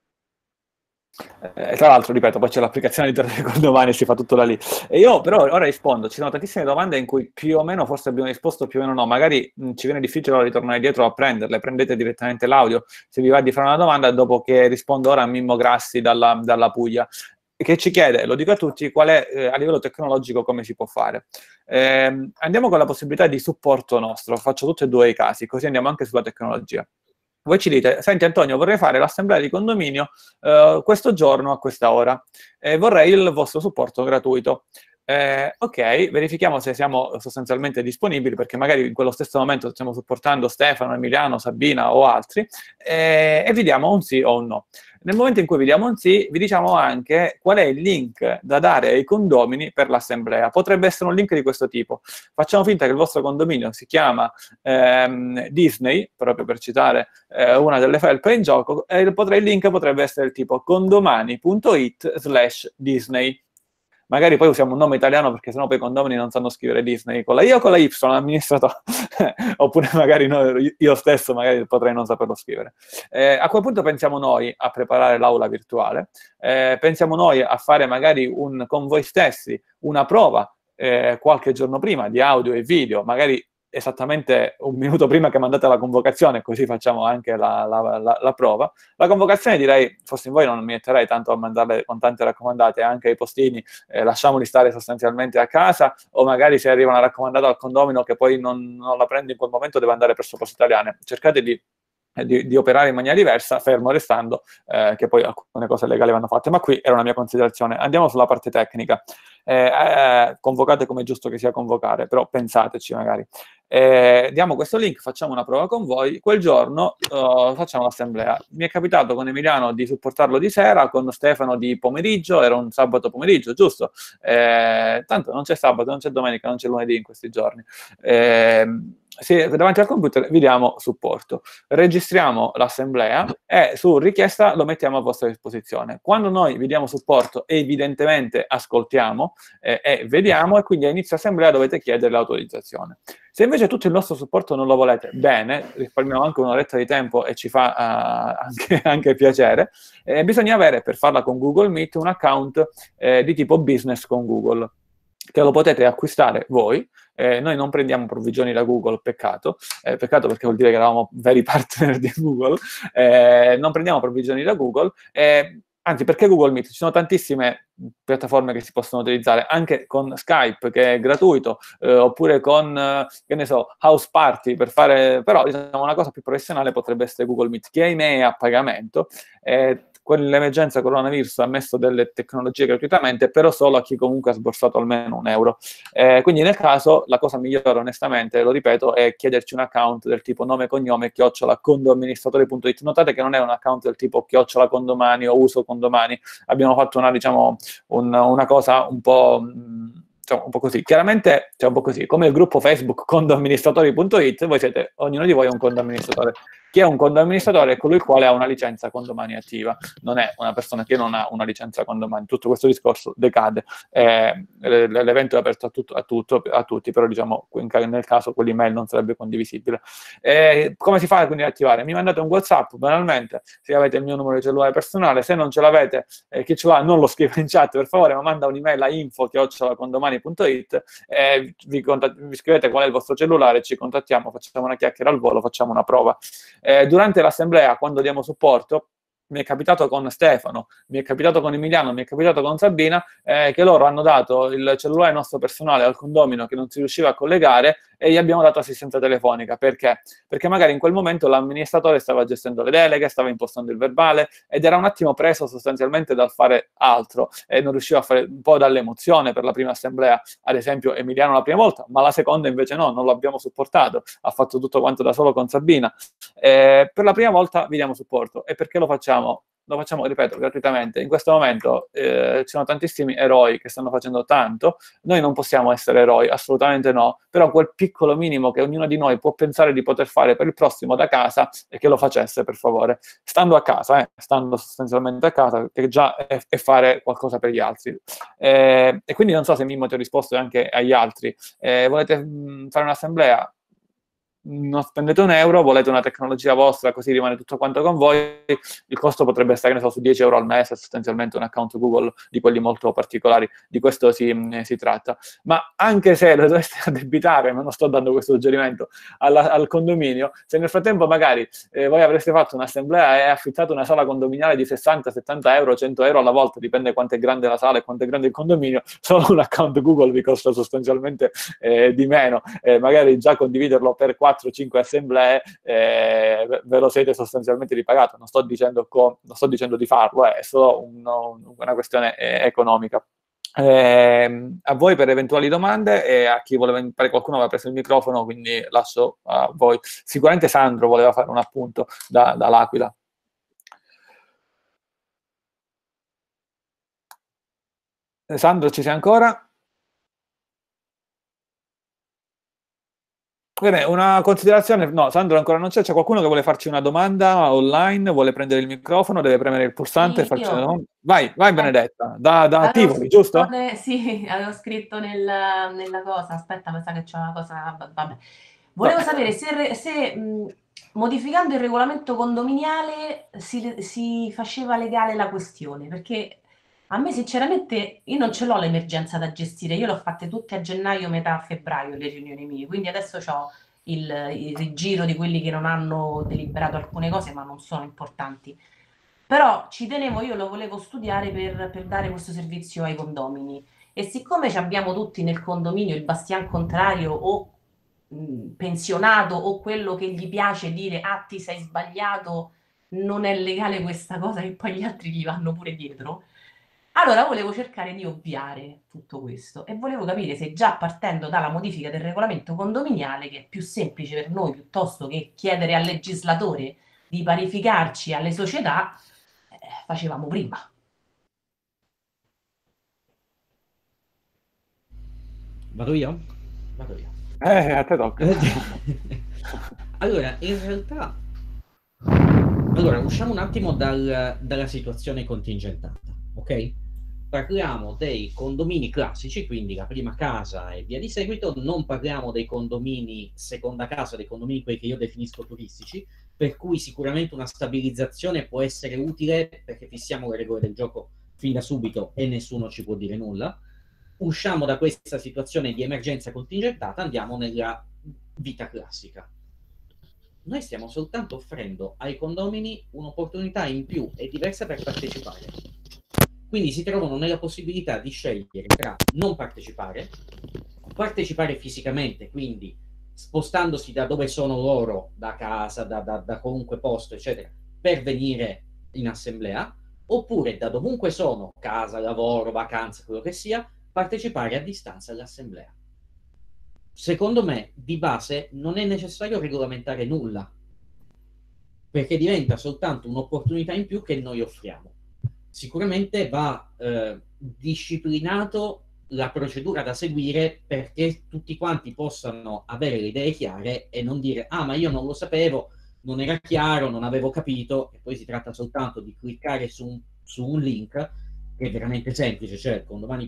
Tra l'altro, ripeto, poi c'è l'applicazione di Torre domani e si fa tutto da lì. E io però ora rispondo, ci sono tantissime domande in cui più o meno forse abbiamo risposto, più o meno no, magari ci viene difficile ora ritornare dietro a prenderle, prendete direttamente l'audio se vi va di fare una domanda, dopo che rispondo ora a Mimmo Grassi dalla Puglia, che ci chiede, lo dico a tutti, qual è a livello tecnologico come si può fare. Andiamo con la possibilità di supporto nostro, faccio tutti e due i casi, così andiamo anche sulla tecnologia. Voi ci dite: senti Antonio, vorrei fare l'assemblea di condominio questo giorno a questa ora e vorrei il vostro supporto gratuito. Ok, verifichiamo se siamo sostanzialmente disponibili, perché magari in quello stesso momento stiamo supportando Stefano, Emiliano, Sabina o altri, e vi diamo un sì o un no. Nel momento in cui vi diamo un sì, vi diciamo anche qual è il link da dare ai condomini per l'assemblea. Potrebbe essere un link di questo tipo. Facciamo finta che il vostro condominio si chiama Disney, proprio per citare una delle felpe in gioco, e il link potrebbe essere il tipo condomani.it/Disney. Magari poi usiamo un nome italiano, perché sennò poi i condomini non sanno scrivere Disney con la I o con la Y, amministratore. Oppure magari io stesso magari potrei non saperlo scrivere. A quel punto pensiamo noi a preparare l'aula virtuale, pensiamo noi a fare magari con voi stessi una prova qualche giorno prima di audio e video, magari esattamente un minuto prima che mandate la convocazione, così facciamo anche la prova. La convocazione, direi, fossi in voi non mi metterei tanto a mandarle con tante raccomandate anche ai postini, lasciamoli stare sostanzialmente a casa, o magari se arriva una raccomandata al condomino che poi non la prende in quel momento, deve andare presso Poste Italiane. Cercate di operare in maniera diversa, fermo restando che poi alcune cose legali vanno fatte, ma qui era una mia considerazione. Andiamo sulla parte tecnica. Convocate come è giusto che sia convocare, però pensateci magari. Diamo questo link, facciamo una prova con voi, quel giorno facciamo l'assemblea. Mi è capitato con Emiliano di supportarlo di sera, con Stefano di pomeriggio, era un sabato pomeriggio, giusto? Tanto non c'è sabato, non c'è domenica, non c'è lunedì in questi giorni. davanti al computer vi diamo supporto, registriamo l'assemblea e su richiesta lo mettiamo a vostra disposizione. Quando noi vi diamo supporto, evidentemente ascoltiamo e vediamo, e quindi a inizio assemblea dovete chiedere l'autorizzazione. Se invece tutto il nostro supporto non lo volete, bene, risparmiamo anche un'oretta di tempo e ci fa anche piacere, bisogna avere, per farla con Google Meet, un account di tipo business con Google, che lo potete acquistare voi. Noi non prendiamo provvigioni da Google, peccato perché vuol dire che eravamo veri partner di Google, non prendiamo provvigioni da Google, anzi, perché Google Meet? Ci sono tantissime piattaforme che si possono utilizzare, anche con Skype, che è gratuito, oppure con, che ne so, House Party, per fare, però diciamo, una cosa più professionale potrebbe essere Google Meet, che ahimè è a pagamento. L'emergenza coronavirus ha messo delle tecnologie gratuitamente, però solo a chi comunque ha sborsato almeno €1. Quindi nel caso la cosa migliore, onestamente, lo ripeto, è chiederci un account del tipo nome cognome @condoamministratori.it. Notate che non è un account del tipo @condomani o uso condomani. Abbiamo fatto una cosa un po' così. Chiaramente un po' così, come il gruppo Facebook condoamministratori.it, voi siete, ognuno di voi è un condoamministratore. Chi è un condoamministratore è colui il quale ha una licenza condomani attiva, non è una persona che non ha una licenza condomani. Tutto questo discorso decade. L'evento è aperto a tutti, però diciamo nel caso quell'email non sarebbe condivisibile. Come si fa quindi ad attivare? Mi mandate un WhatsApp, banalmente, se avete il mio numero di cellulare personale. Se non ce l'avete, chi ce l'ha non lo scrive in chat, per favore, ma manda un'email a info@condomani.it, vi scrivete qual è il vostro cellulare, ci contattiamo, facciamo una chiacchiera al volo, facciamo una prova. Durante l'assemblea, quando diamo supporto, mi è capitato con Stefano, mi è capitato con Emiliano, mi è capitato con Sabina, che loro hanno dato il cellulare nostro personale al condomino che non si riusciva a collegare e gli abbiamo dato assistenza telefonica. Perché? Perché magari in quel momento l'amministratore stava gestendo le deleghe, stava impostando il verbale ed era un attimo preso sostanzialmente dal fare altro e non riusciva a fare, un po' dall'emozione per la prima assemblea, ad esempio Emiliano la prima volta, ma la seconda invece no, non l'abbiamo supportato, ha fatto tutto quanto da solo con Sabina. Per la prima volta vi diamo supporto. E perché lo facciamo? Lo facciamo, ripeto, gratuitamente. In questo momento ci sono tantissimi eroi che stanno facendo tanto. Noi non possiamo essere eroi, assolutamente no, però quel piccolo minimo che ognuno di noi può pensare di poter fare per il prossimo da casa e che lo facesse, per favore, stando sostanzialmente a casa, che già è fare qualcosa per gli altri. E quindi non so se Mimmo ti ho risposto anche agli altri. Volete fare un'assemblea? Non spendete €1, volete una tecnologia vostra, così rimane tutto quanto con voi. Il costo potrebbe stare, ne so, su €10 al mese, sostanzialmente un account Google di quelli molto particolari. Di questo si tratta. Ma anche se lo doveste addebitare, ma non sto dando questo suggerimento, al condominio, se nel frattempo magari voi avreste fatto un'assemblea e affittato una sala condominiale di 60, €70, €100 alla volta, dipende quanto è grande la sala e quanto è grande il condominio, solo un account Google vi costa sostanzialmente di meno. Magari già condividerlo per 4-5 assemblee, ve lo siete sostanzialmente ripagato. Non sto dicendo di farlo, è solo una questione economica. A voi per eventuali domande, e a chi voleva imparare, qualcuno aveva preso il microfono, quindi lascio a voi. Sicuramente Sandro voleva fare un appunto dall'Aquila. Sandro, ci sei ancora? Bene, una considerazione, no, Sandro ancora non c'è qualcuno che vuole farci una domanda online, vuole prendere il microfono, deve premere il pulsante e farci una domanda. Vai Benedetta, da Tivoli, giusto? Sì, avevo scritto nella cosa, aspetta, mi sa che c'è una cosa, vabbè. Volevo sapere se modificando il regolamento condominiale si faceva legale la questione, perché a me sinceramente, io non ce l'ho l'emergenza da gestire, io l'ho fatte tutte a gennaio, metà febbraio le riunioni mie, quindi adesso ho il rigiro di quelli che non hanno deliberato alcune cose, ma non sono importanti. Però ci tenevo, io lo volevo studiare per dare questo servizio ai condomini. E siccome ci abbiamo tutti nel condominio il bastian contrario o pensionato o quello che gli piace dire ti sei sbagliato, non è legale questa cosa, e poi gli altri gli vanno pure dietro. Allora volevo cercare di ovviare tutto questo e volevo capire se già partendo dalla modifica del regolamento condominiale, che è più semplice per noi piuttosto che chiedere al legislatore di parificarci alle società, facevamo prima. Vado io? Vado io. A te tocca. Allora, in realtà, usciamo un attimo dalla situazione contingentata, ok? Parliamo dei condomini classici, quindi la prima casa e via di seguito, non parliamo dei condomini seconda casa, dei condomini quelli che io definisco turistici, per cui sicuramente una stabilizzazione può essere utile perché fissiamo le regole del gioco fin da subito e nessuno ci può dire nulla. Usciamo da questa situazione di emergenza contingentata, andiamo nella vita classica. Noi stiamo soltanto offrendo ai condomini un'opportunità in più e diversa per partecipare. Quindi si trovano nella possibilità di scegliere tra non partecipare, partecipare fisicamente, quindi spostandosi da dove sono loro, da casa, da qualunque posto, eccetera, per venire in assemblea, oppure da dovunque sono, casa, lavoro, vacanze, quello che sia, partecipare a distanza all'assemblea. Secondo me, di base, non è necessario regolamentare nulla, perché diventa soltanto un'opportunità in più che noi offriamo. Sicuramente va disciplinato la procedura da seguire perché tutti quanti possano avere le idee chiare e non dire ah ma io non lo sapevo, non era chiaro, non avevo capito, e poi si tratta soltanto di cliccare su un link che è veramente semplice, cioè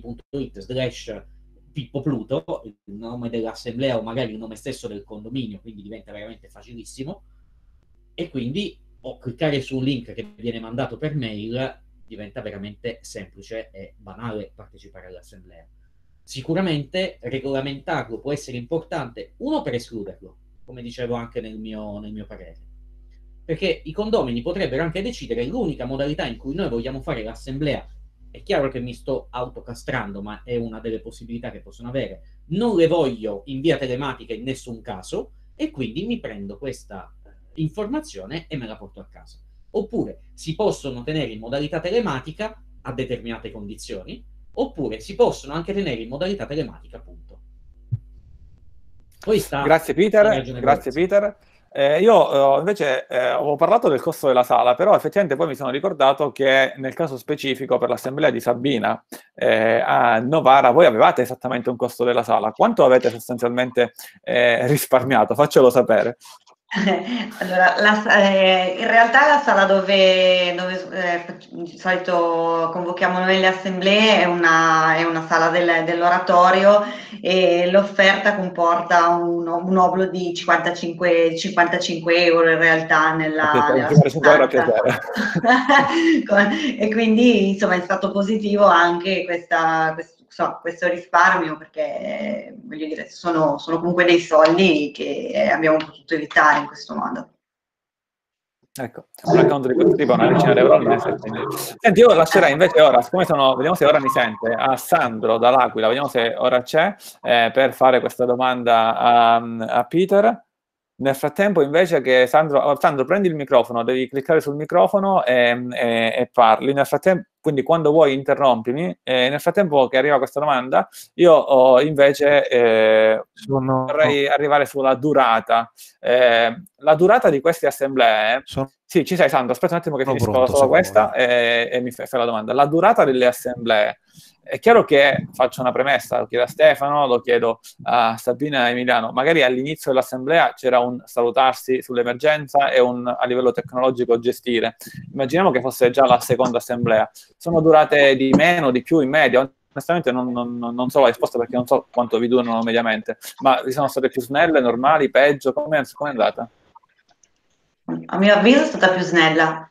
condomani.it/Pippo Pluto, il nome dell'assemblea o magari il nome stesso del condominio, quindi diventa veramente facilissimo, e quindi o cliccare su un link che viene mandato per mail, diventa veramente semplice e banale partecipare all'assemblea. Sicuramente regolamentarlo può essere importante, uno per escluderlo, come dicevo anche nel mio parere, perché i condomini potrebbero anche decidere l'unica modalità in cui noi vogliamo fare l'assemblea. È chiaro che mi sto autocastrando, ma è una delle possibilità che possono avere. Non le voglio in via telematica in nessun caso e quindi mi prendo questa informazione e me la porto a casa. Oppure si possono tenere in modalità telematica a determinate condizioni, oppure si possono anche tenere in modalità telematica, appunto. Poi sta Grazie Peter. Io invece avevo parlato del costo della sala, però effettivamente poi mi sono ricordato che nel caso specifico per l'assemblea di Sabina a Novara voi avevate esattamente un costo della sala. Quanto avete sostanzialmente risparmiato? Faccelo sapere. Allora, in realtà la sala dove di solito convochiamo noi le assemblee è una sala dell'oratorio e l'offerta comporta un obolo di 55 euro in realtà nella sostanza. E quindi insomma è stato positivo anche questo risparmio, perché voglio dire sono comunque dei soldi che abbiamo potuto evitare in questo modo. Ecco, un account di questo tipo, una decina d'euro al mese. Quindi. Senti, io lascerei invece ora, siccome vediamo se ora mi sente, a Sandro dall'Aquila, vediamo se ora c'è, per fare questa domanda a Peter. Nel frattempo invece che Sandro, prendi il microfono, devi cliccare sul microfono e parli. Nel frattempo, quindi quando vuoi interrompimi, nel frattempo che arriva questa domanda, io invece vorrei arrivare sulla durata. La durata di queste assemblee... Sì, ci sei Sandro, aspetta un attimo che finisco solo questa e mi fai la domanda. La durata delle assemblee, è chiaro che faccio una premessa, lo chiedo a Stefano, lo chiedo a Sabina e Emiliano, magari all'inizio dell'assemblea c'era un salutarsi sull'emergenza e un a livello tecnologico gestire. Immaginiamo che fosse già la seconda assemblea. Sono durate di meno, di più, in media? Onestamente non so la risposta perché non so quanto vi durano mediamente, ma vi sono state più snelle, normali, peggio? Come è andata? A mio avviso è stata più snella.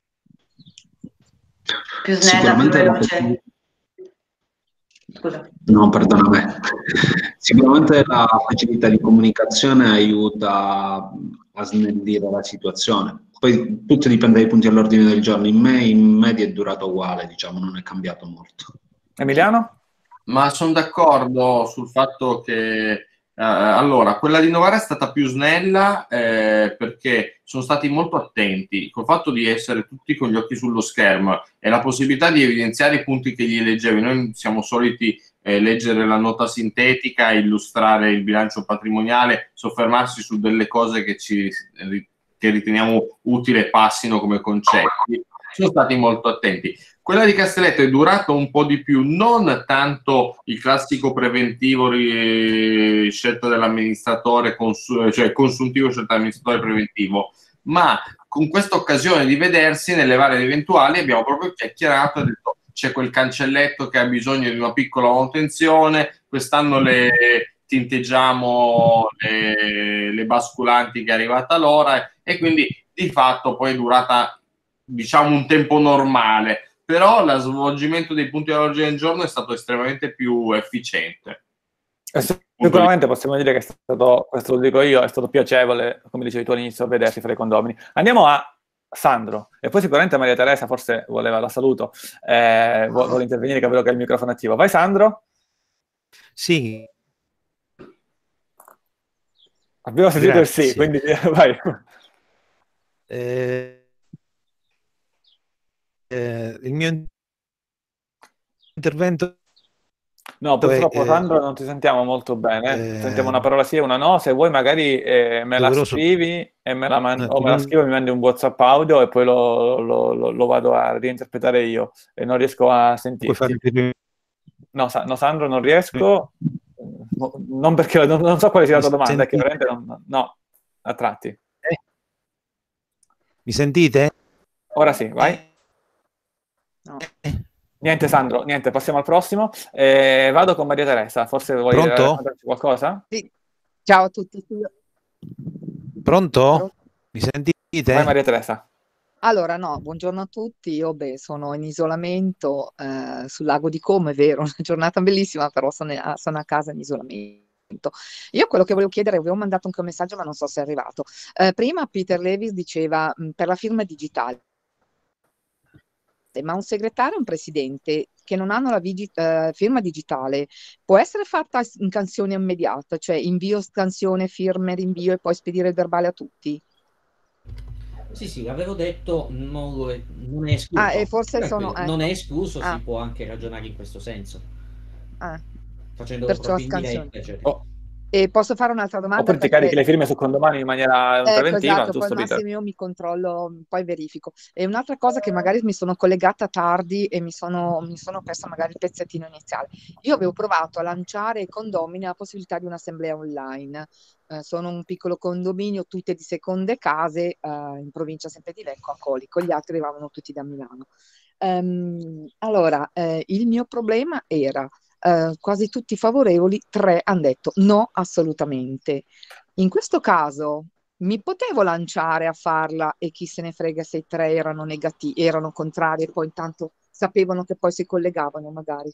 Più veloce. Scusa. No, perdona me. Sicuramente la facilità di comunicazione aiuta a snellire la situazione. Poi tutto dipende dai punti all'ordine del giorno. In media è durato uguale, diciamo, non è cambiato molto. Emiliano? Ma sono d'accordo sul fatto che allora, quella di Novara è stata più snella perché sono stati molto attenti col fatto di essere tutti con gli occhi sullo schermo e la possibilità di evidenziare i punti che gli leggevi. Noi siamo soliti leggere la nota sintetica, illustrare il bilancio patrimoniale, soffermarsi su delle cose che riteniamo utile e passino come concetti. sono stati molto attenti. Quella di Castelletto è durata un po' di più, non tanto il classico preventivo scelto dall'amministratore, cioè consuntivo scelto dall'amministratore preventivo, ma con questa occasione di vedersi nelle varie eventuali abbiamo proprio chiacchierato e detto c'è quel cancelletto che ha bisogno di una piccola manutenzione, quest'anno tinteggiamo le basculanti che è arrivata l'ora, e quindi di fatto poi è durata, diciamo, un tempo normale, però lo svolgimento dei punti all'ordine del giorno è stato estremamente più efficiente. Sicuramente possiamo dire che è stato, questo lo dico io, è stato piacevole, come dicevi tu all'inizio, vedersi fra i condomini. Andiamo a Sandro, e poi sicuramente Maria Teresa forse voleva, la saluto, vuole intervenire, che vedo che ha il microfono attivo. Vai Sandro. Sì. Abbiamo sentito il sì, quindi vai. Il mio intervento... No, purtroppo Sandro non ti sentiamo molto bene, sentiamo una parola sì e una no. Se vuoi magari me la scrivi e me la o me la scrivo e mi mandi un WhatsApp audio e poi lo vado a reinterpretare io, e non riesco a sentirti. No, Sandro, non riesco, non perché non so quale sia la tua domanda, è che veramente no, a tratti. Mi sentite? Ora sì, vai. No. Niente Sandro, niente, passiamo al prossimo. Vado con Maria Teresa, forse vuoi raccontarci qualcosa? Sì. Ciao a tutti. Pronto? Mi sentite? Vai Maria Teresa. Allora, no, buongiorno a tutti. Io sono in isolamento sul lago di Como, è vero, una giornata bellissima, però sono a casa in isolamento. Io quello che volevo chiedere, avevo mandato anche un messaggio, ma non so se è arrivato. Prima Peter Levis diceva per la firma digitale, ma un segretario e un presidente che non hanno la firma digitale può essere fatta in scansione immediata, cioè invio, scansione, firme, rinvio e poi spedire il verbale a tutti? Sì, l'avevo detto, non è escluso. E forse non è escluso, si può anche ragionare in questo senso. Facendo proprio in diretta, eccetera. E posso fare un'altra domanda? Oppure ti carichi le firme su condomani in maniera preventiva, esatto, poi al massimo io mi controllo, poi verifico. E un'altra cosa, che magari mi sono collegata tardi e mi sono persa magari il pezzettino iniziale. Io avevo provato a lanciare ai condomini la possibilità di un'assemblea online. Sono un piccolo condominio, tutte di seconde case, in provincia sempre di Lecco, a Colico, gli altri arrivavano tutti da Milano. Allora, il mio problema era... quasi tutti favorevoli, 3 hanno detto no, assolutamente. In questo caso mi potevo lanciare a farla e chi se ne frega se i 3 erano negativi, erano contrari e poi intanto sapevano che poi si collegavano magari.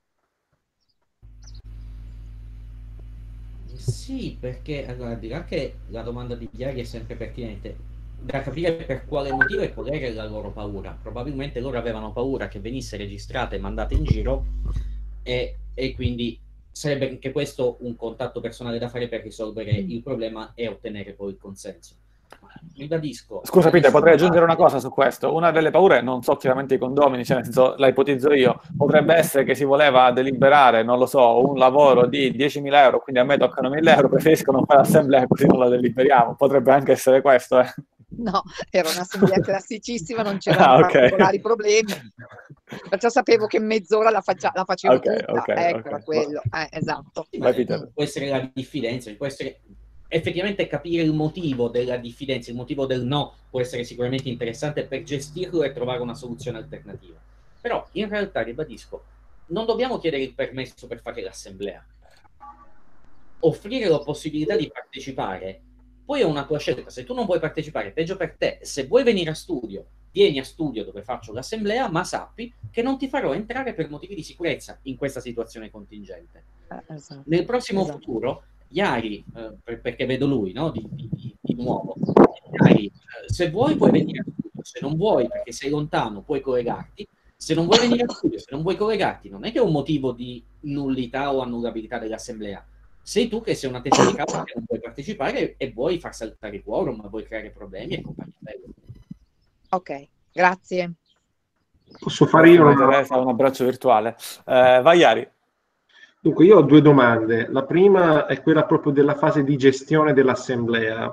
Sì, perché allora, dirà che la domanda di Chiari è sempre pertinente, da capire per quale motivo e qual era la loro paura. Probabilmente loro avevano paura che venisse registrata e mandata in giro, e quindi sarebbe anche questo un contatto personale da fare per risolvere il problema e ottenere poi il consenso. Ribadisco. Scusa Peter, potrei aggiungere una cosa su questo. Una delle paure, non so chiaramente i condomini, cioè nel senso, la ipotizzo io, potrebbe essere che si voleva deliberare, non lo so, un lavoro di 10.000 euro, quindi a me toccano 1.000 euro, preferisco non fare l'assemblea così non la deliberiamo. Potrebbe anche essere questo, No, era un'assemblea classicissima, non c'erano particolari problemi. Perciò sapevo che mezz'ora la facevo tutta. Ecco, quello. Esatto. Può essere la diffidenza, può essere effettivamente capire il motivo della diffidenza, il motivo del no può essere sicuramente interessante per gestirlo e trovare una soluzione alternativa. Però in realtà, ribadisco, non dobbiamo chiedere il permesso per fare l'assemblea. Offrire la possibilità di partecipare poi è una tua scelta. Se tu non vuoi partecipare, peggio per te. Se vuoi venire a studio, vieni a studio dove faccio l'assemblea, ma sappi che non ti farò entrare per motivi di sicurezza in questa situazione contingente. Esatto. Nel prossimo futuro, Iari, perché vedo lui, no? di nuovo, Iari, se vuoi puoi venire a studio, se non vuoi perché sei lontano puoi collegarti, se non vuoi venire a studio, se non vuoi collegarti, non è che è un motivo di nullità o annullabilità dell'assemblea. Sei tu che sei una testa di cavolo che non vuoi partecipare e vuoi far saltare il quorum, vuoi creare problemi e compagnia bella. Ok, grazie. Posso fare io un abbraccio virtuale. Vai Iari. Dunque, io ho 2 domande. La prima è quella proprio della fase di gestione dell'assemblea.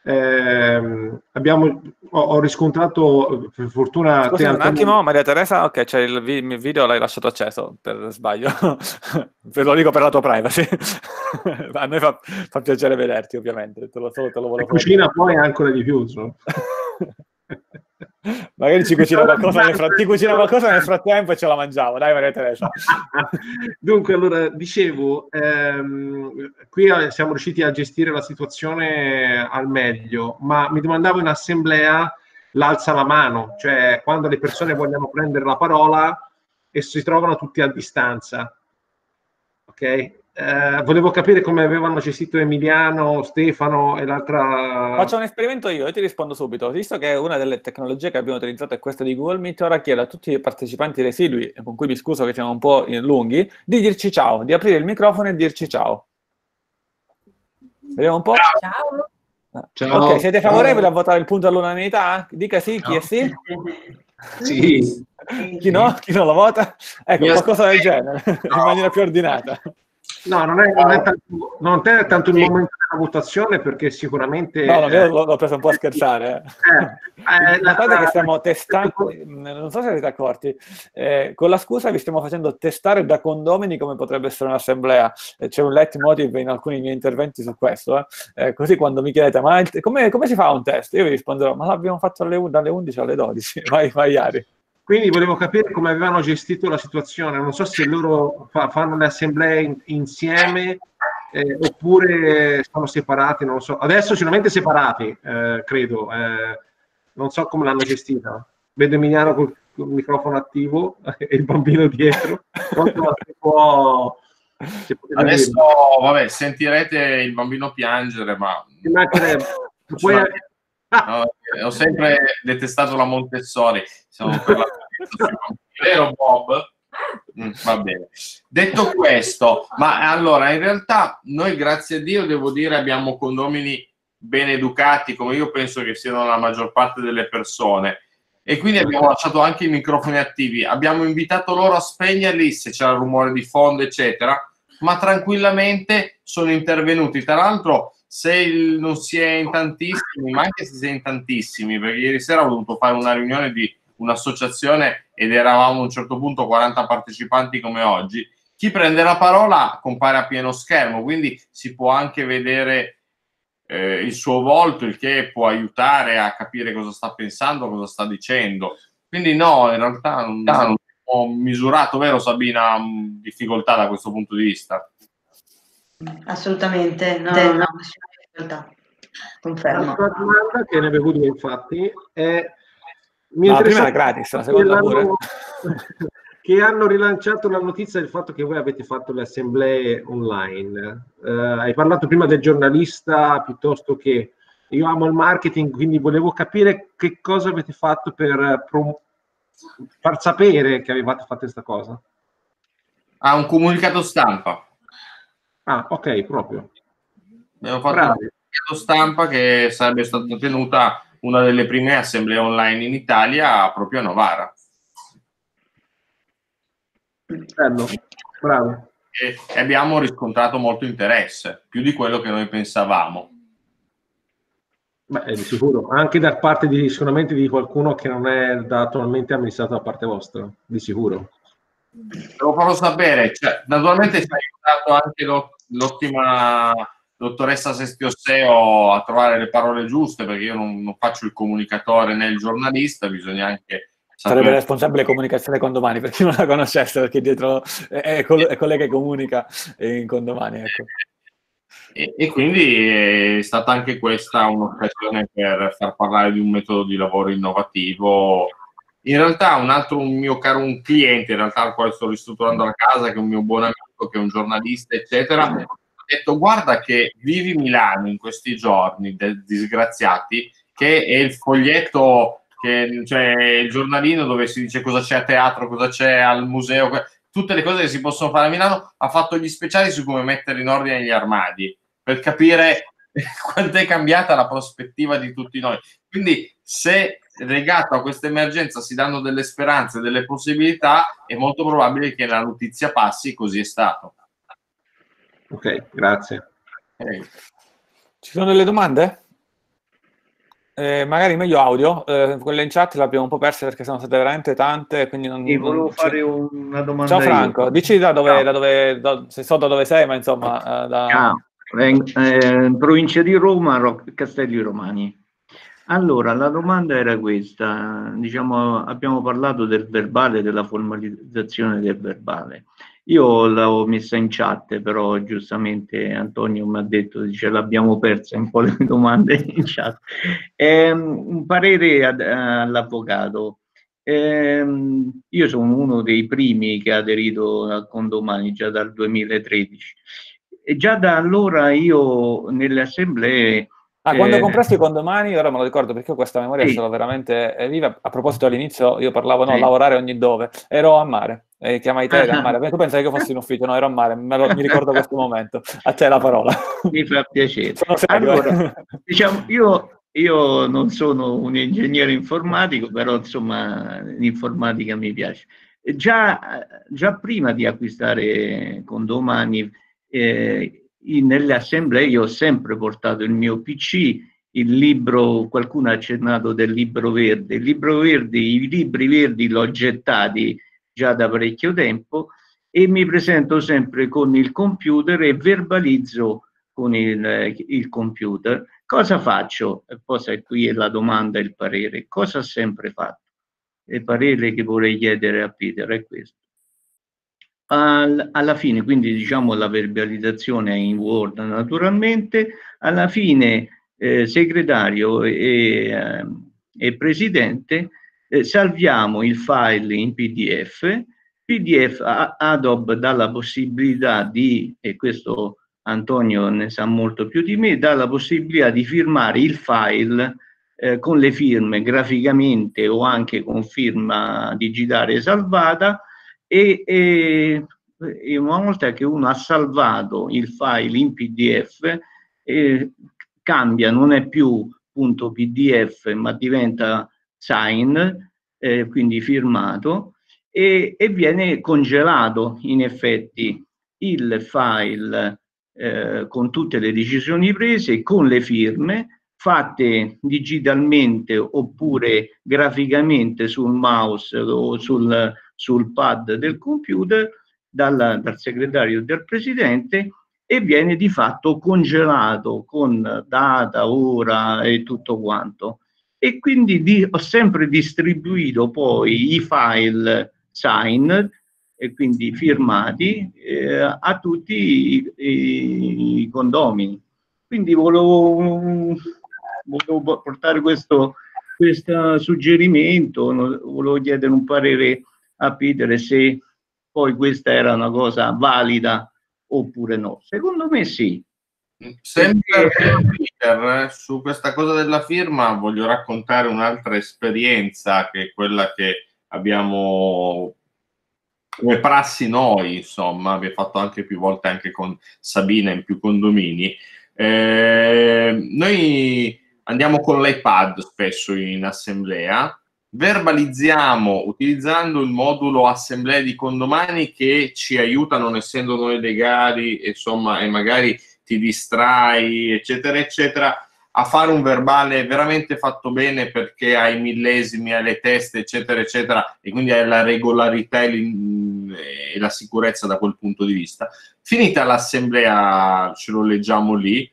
ho riscontrato, per fortuna... Scusa un attimo, Maria Teresa, ok, c'è il video, l'hai lasciato acceso per sbaglio. Ve lo dico per la tua privacy. A noi fa piacere vederti, ovviamente. Te lo volevo cucina poi ancora di più. Magari ci cucina qualcosa ti cucina qualcosa nel frattempo e ce la mangiamo. Dai, Maria Teresa. Dunque, allora, dicevo, qui siamo riusciti a gestire la situazione al meglio, ma mi domandavo in assemblea l'alza la mano, cioè quando le persone vogliono prendere la parola e si trovano tutti a distanza. Ok? Volevo capire come avevano gestito Emiliano, Stefano e l'altra... Faccio un esperimento io e ti rispondo subito. Visto che una delle tecnologie che abbiamo utilizzato è questa di Google Meet, ora chiedo a tutti i partecipanti residui, con cui mi scuso che siamo un po' lunghi, di dirci ciao, di aprire il microfono e dirci ciao. Vediamo un po'. Ciao. Ciao. Ok, siete favorevoli a votare il punto all'unanimità? Dica sì, chi è sì? Sì. Chi no? Chi non lo vota? Ecco, qualcosa del genere, in maniera più ordinata. No, non è tanto il momento della votazione, perché sicuramente... No, l'ho preso un po' a scherzare. Notate che stiamo testando, non so se avete accorti, con la scusa vi stiamo facendo testare da condomini come potrebbe essere un'assemblea. C'è un leitmotiv in alcuni miei interventi su questo. Così quando mi chiedete, ma come si fa un test? Io vi risponderò, ma l'abbiamo fatto dalle 11 alle 12. Vai, Ari. Quindi volevo capire come avevano gestito la situazione. Non so se loro fanno le assemblee insieme oppure sono separati, non lo so. Adesso sicuramente separati, credo. Non so come l'hanno gestita. Vedo Emiliano col microfono attivo e il bambino dietro. Adesso, vabbè, sentirete il bambino piangere, ma... No, ho sempre detestato la Montessori. Siamo per la... Vero, Bob? Va bene. Detto questo, ma allora, in realtà noi, grazie a Dio, devo dire, abbiamo condomini ben educati, come io penso che siano la maggior parte delle persone, e quindi abbiamo lasciato anche i microfoni attivi. Abbiamo invitato loro a spegnerli se c'era rumore di fondo, eccetera, ma tranquillamente sono intervenuti. Tra l'altro, se non si è in tantissimi, ma anche se si è in tantissimi, perché ieri sera ho dovuto fare una riunione di un'associazione ed eravamo a un certo punto 40 partecipanti come oggi, chi prende la parola compare a pieno schermo, quindi si può anche vedere il suo volto, il che può aiutare a capire cosa sta pensando, cosa sta dicendo. Quindi no, in realtà non ho misurato, vero Sabina, difficoltà da questo punto di vista? Assolutamente, no, nessuna difficoltà. Confermo. La domanda che ne avevo due, infatti, è... la prima era gratis, la seconda pure. Che hanno rilanciato la notizia del fatto che voi avete fatto le assemblee online. Hai parlato prima del giornalista, piuttosto che... Io amo il marketing, quindi volevo capire che cosa avete fatto per far sapere che avevate fatto questa cosa. Un comunicato stampa. Ah, ok, proprio. Abbiamo fatto un comunicato stampa che sarebbe stata tenuta una delle prime assemblee online in Italia, proprio a Novara. Bello, bravo. E abbiamo riscontrato molto interesse, più di quello che noi pensavamo. Beh, di sicuro, anche da parte sicuramente di qualcuno che non è attualmente amministrato da parte vostra, di sicuro. Lo farò sapere, cioè, naturalmente ci ha aiutato anche l'ottima dottoressa Sestiosseo a trovare le parole giuste, perché io non faccio il comunicatore né il giornalista, bisogna anche sarebbe responsabile comunicazione condomani, per chi non la conoscesse, perché dietro è colei che comunica in condomani, ecco. E quindi è stata anche questa un'occasione per far parlare di un metodo di lavoro innovativo. In realtà un mio caro cliente, in realtà al quale sto ristrutturando la casa, che è un mio buon amico, che è un giornalista, eccetera, ha detto: guarda che vivi Milano in questi giorni, disgraziati, che è il foglietto, cioè il giornalino dove si dice cosa c'è a teatro, cosa c'è al museo, tutte le cose che si possono fare a Milano. Ha fatto gli speciali su come mettere in ordine gli armadi, per capire quanto è cambiata la prospettiva di tutti noi. Quindi se legato a questa emergenza si danno delle speranze, delle possibilità, è molto probabile che la notizia passi, così è stato. Ok, grazie. Ci sono delle domande? Magari meglio audio, quelle in chat le abbiamo un po' perse perché sono state veramente tante, quindi volevo fare una domanda. Ciao Franco, dici se so da dove sei, ma insomma... in provincia di Roma, Castelli Romani. Allora, la domanda era questa, diciamo, abbiamo parlato del verbale, della formalizzazione del verbale. Io l'avevo messa in chat, però giustamente Antonio mi ha detto, dice, l'abbiamo persa un po' le domande in chat. Un parere all'avvocato. Io sono uno dei primi che ha aderito al Condomani già dal 2013 e già da allora io nelle assemblee... quando comprasti i condomani, ora me lo ricordo perché questa memoria ce l'ho veramente viva. A proposito, all'inizio io parlavo, lavorare ogni dove, ero a mare, chiamai te a mare. Tu pensavi che fossi in ufficio? No, ero a mare, mi ricordo questo momento. A te la parola. Mi fa piacere. Sono serio, allora, diciamo, io non sono un ingegnere informatico, però insomma l'informatica mi piace. Già prima di acquistare Condomani, nelle assemblee io ho sempre portato il mio PC, il libro, qualcuno ha accennato del libro verde, i libri verdi l'ho gettati già da parecchio tempo e mi presento sempre con il computer e verbalizzo con il computer. Cosa faccio? E poi qui è la domanda e il parere. Cosa ho sempre fatto? Il parere che vorrei chiedere a Peter è questo. Alla fine, quindi diciamo la verbalizzazione è in Word naturalmente, alla fine segretario e presidente salviamo il file in PDF. Adobe dà la possibilità di, e questo Antonio ne sa molto più di me, dà la possibilità di firmare il file con le firme graficamente o anche con firma digitale salvata. E una volta che uno ha salvato il file in PDF, cambia, non è più .pdf ma diventa sign, quindi firmato, e viene congelato in effetti il file con tutte le decisioni prese, con le firme fatte digitalmente oppure graficamente sul mouse o sul pad del computer dal segretario del presidente e viene di fatto congelato con data, ora e tutto quanto. E quindi ho sempre distribuito poi i file signed e quindi firmati a tutti i condomini. Quindi volevo portare questo suggerimento, volevo chiedere un parere a Peter se poi questa era una cosa valida oppure no. Secondo me sì. Sempre Peter, su questa cosa della firma voglio raccontare un'altra esperienza che è quella che abbiamo come prassi noi, insomma, abbiamo fatto anche più volte anche con Sabina in più condomini. Noi andiamo con l'iPad spesso in assemblea, verbalizziamo utilizzando il modulo assemblea di condomani che ci aiuta, non essendo noi legali, insomma, e magari ti distrai, eccetera, eccetera, a fare un verbale veramente fatto bene perché hai millesimi, hai le teste, eccetera, eccetera, e quindi hai la regolarità e la sicurezza da quel punto di vista. Finita l'assemblea, ce lo leggiamo lì.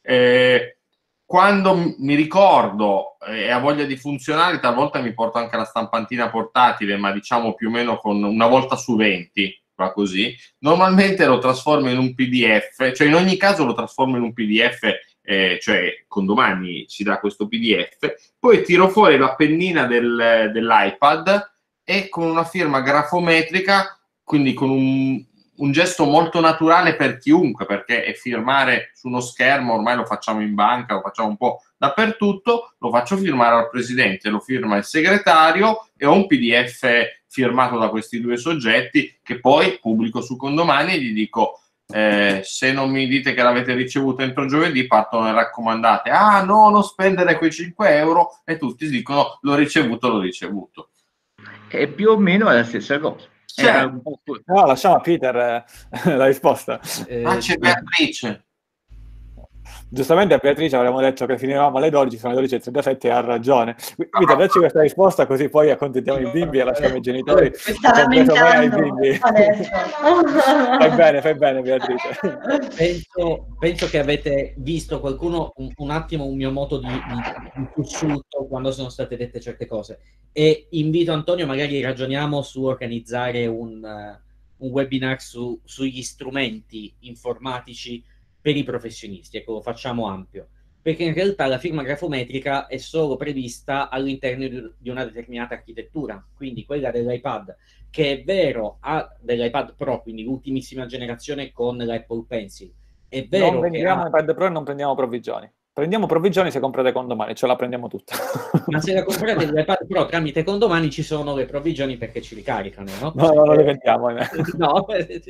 Quando mi ricordo e ho voglia di funzionare, talvolta mi porto anche la stampantina portatile, ma diciamo più o meno con una volta su 20, va così. Normalmente lo trasformo in un PDF, cioè in ogni caso lo trasformo in un PDF, cioè Condomani ci dà questo PDF, poi tiro fuori la pennina dell'iPad e con una firma grafometrica, quindi con un gesto molto naturale per chiunque, perché firmare su uno schermo ormai lo facciamo in banca, lo facciamo un po' dappertutto, lo faccio firmare al presidente, lo firma il segretario e ho un PDF firmato da questi due soggetti che poi pubblico su Condomani e gli dico se non mi dite che l'avete ricevuto entro giovedì partono le raccomandate, ah no, non spendere quei 5 euro, e tutti dicono l'ho ricevuto. E più o meno è la stessa cosa. No, lasciamo a Peter la risposta. C'è Beatrice. Giustamente a Beatrice avremmo detto che finivamo alle 12, sono le 12:37 e ha ragione. Vita, dacci questa risposta così poi accontentiamo i bimbi e lasciamo i genitori. Sta Ai bimbi. adesso. Fai bene Beatrice. Penso che avete visto qualcuno un attimo un mio moto di sussulto quando sono state dette certe cose, e invito Antonio, magari ragioniamo su organizzare un webinar sugli strumenti informatici per i professionisti. Ecco, lo facciamo ampio, perché in realtà la firma grafometrica è solo prevista all'interno di una determinata architettura, quindi quella dell'iPad, che è vero dell'iPad Pro, quindi l'ultimissima generazione con l'Apple Pencil. È vero non vendiamo iPad Pro e non prendiamo provvigioni. Prendiamo provvigioni se comprate Condomani, ce la prendiamo tutta. Ma se la comprate l'iPad Pro tramite Condomani ci sono le provvigioni perché ci ricaricano, no? No, non le vendiamo. No,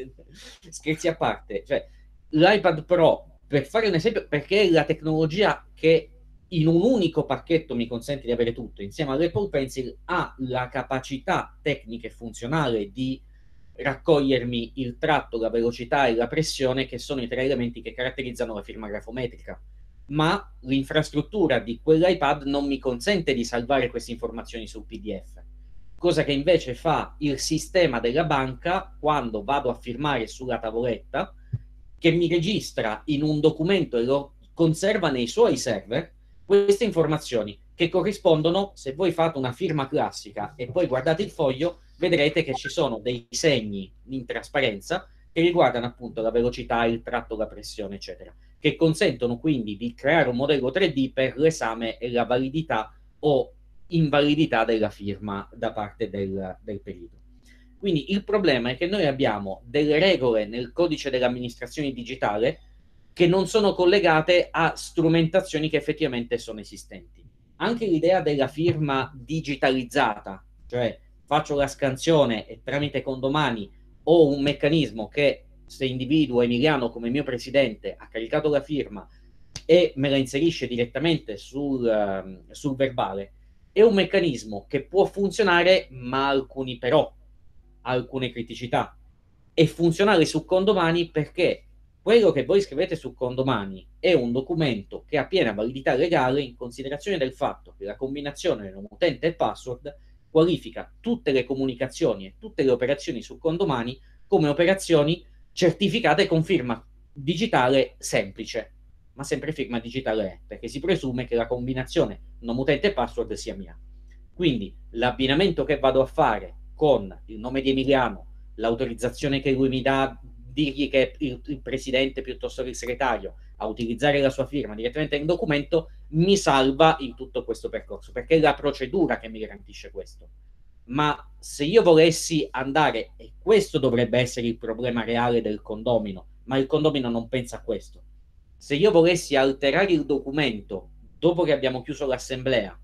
scherzi a parte. Cioè, l'iPad Pro, per fare un esempio, perché è la tecnologia che in un unico pacchetto mi consente di avere tutto, insieme all'Apple Pencil, ha la capacità tecnica e funzionale di raccogliermi il tratto, la velocità e la pressione, che sono i 3 elementi che caratterizzano la firma grafometrica. Ma l'infrastruttura di quell'iPad non mi consente di salvare queste informazioni sul PDF, cosa che invece fa il sistema della banca quando vado a firmare sulla tavoletta, che mi registra in un documento e lo conserva nei suoi server queste informazioni, che corrispondono, se voi fate una firma classica e poi guardate il foglio, vedrete che ci sono dei segni in trasparenza che riguardano appunto la velocità, il tratto, la pressione, eccetera, che consentono quindi di creare un modello 3D per l'esame e la validità o invalidità della firma da parte del perito. Quindi il problema è che noi abbiamo delle regole nel codice dell'amministrazione digitale che non sono collegate a strumentazioni che effettivamente sono esistenti. Anche l'idea della firma digitalizzata, cioè faccio la scansione e tramite Condomani ho un meccanismo che, se individuo Emiliano come mio presidente, ha caricato la firma e me la inserisce direttamente sul verbale, è un meccanismo che può funzionare, ma alcuni però, alcune criticità. È funzionale su Condomani perché quello che voi scrivete su Condomani è un documento che ha piena validità legale, in considerazione del fatto che la combinazione utente e password qualifica tutte le comunicazioni e tutte le operazioni su Condomani come operazioni certificate con firma digitale semplice, ma sempre firma digitale è, perché si presume che la combinazione nome utente e password sia mia. Quindi l'abbinamento che vado a fare con il nome di Emiliano, l'autorizzazione che lui mi dà, dirgli che è il presidente piuttosto che il segretario, a utilizzare la sua firma direttamente nel documento, mi salva in tutto questo percorso, perché è la procedura che mi garantisce questo. Ma se io volessi andare, e questo dovrebbe essere il problema reale del condomino, ma il condomino non pensa a questo, se io volessi alterare il documento dopo che abbiamo chiuso l'assemblea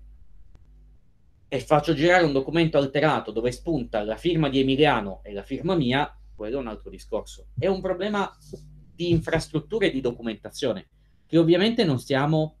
e faccio girare un documento alterato dove spunta la firma di Emiliano e la firma mia, quello è un altro discorso. È un problema di infrastrutture e di documentazione che ovviamente non siamo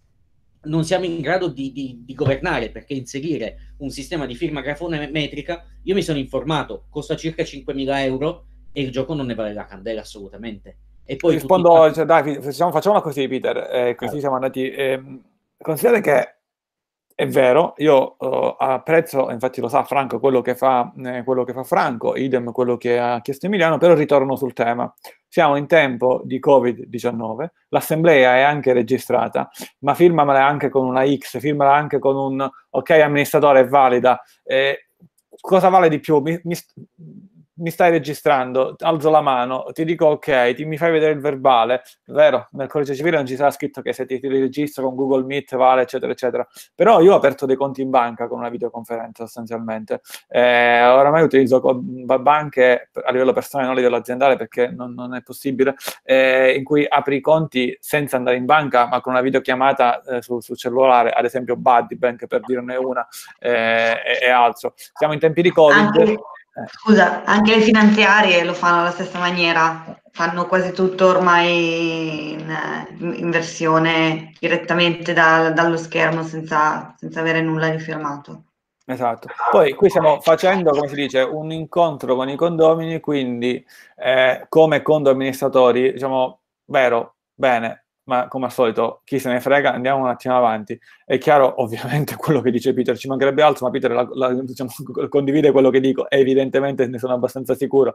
in grado di governare, perché inserire un sistema di firma grafometrica, io mi sono informato, costa circa 5.000 euro e il gioco non ne vale la candela assolutamente. E poi rispondo, cioè, dai, facciamola così, Peter, così siamo andati. Considerate che è vero, io apprezzo, infatti lo sa Franco, quello che fa Franco, idem quello che ha chiesto Emiliano, però ritorno sul tema. Siamo in tempo di Covid-19, l'assemblea è anche registrata, ma firmamela anche con una X, firmala anche con un ok amministratore, è valida. Cosa vale di più? Mi stai registrando, alzo la mano, ti dico ok, mi fai vedere il verbale, vero, nel codice civile non ci sarà scritto che se ti registro con Google Meet vale, eccetera, eccetera, però io ho aperto dei conti in banca con una videoconferenza sostanzialmente, oramai utilizzo banche a livello personale, non a livello aziendale, perché non è possibile, in cui apri i conti senza andare in banca, ma con una videochiamata sul cellulare, ad esempio Buddy Bank, per dirne una, e altro. Siamo in tempi di Covid. Scusa, anche le finanziarie lo fanno alla stessa maniera, fanno quasi tutto ormai in versione direttamente dallo schermo senza avere nulla di firmato. Esatto. Poi qui stiamo facendo, come si dice, un incontro con i condomini, quindi come condo amministratori, diciamo, vero, bene, ma come al solito, chi se ne frega, andiamo un attimo avanti. È chiaro, ovviamente, quello che dice Peter, ci mancherebbe altro, ma Peter diciamo, condivide quello che dico, e evidentemente ne sono abbastanza sicuro.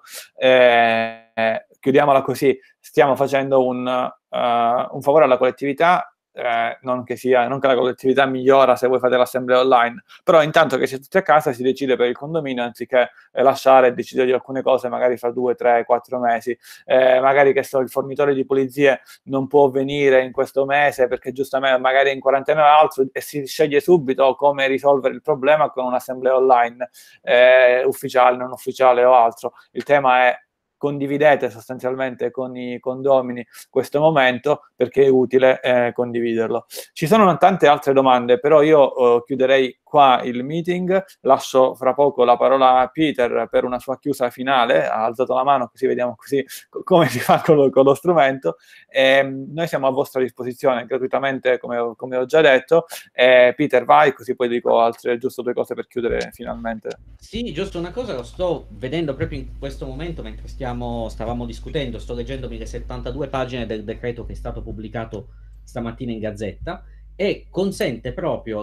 Chiudiamola così, stiamo facendo un favore alla collettività, non che la collettività migliora se voi fate l'assemblea online, però intanto che siete tutti a casa si decide per il condominio, anziché lasciare e decidere di alcune cose magari fra 2, 3, 4 mesi, magari che il fornitore di pulizie non può venire in questo mese perché giustamente magari è in quarantena o altro, e si sceglie subito come risolvere il problema con un'assemblea online, ufficiale, non ufficiale o altro. Il tema è: condividete sostanzialmente con i condomini questo momento, perché è utile condividerlo. Ci sono tante altre domande, però io chiuderei qua il meeting, lascio fra poco la parola a Peter per una sua chiusa finale. Ha alzato la mano, così vediamo così come si fa con lo strumento. Noi siamo a vostra disposizione gratuitamente, come ho già detto. Peter, vai, così poi dico altre giusto 2 cose per chiudere finalmente. Sì, giusto una cosa, lo sto vedendo proprio in questo momento mentre stavamo discutendo, sto leggendomi le 72 pagine del decreto che è stato pubblicato stamattina in Gazzetta, e consente proprio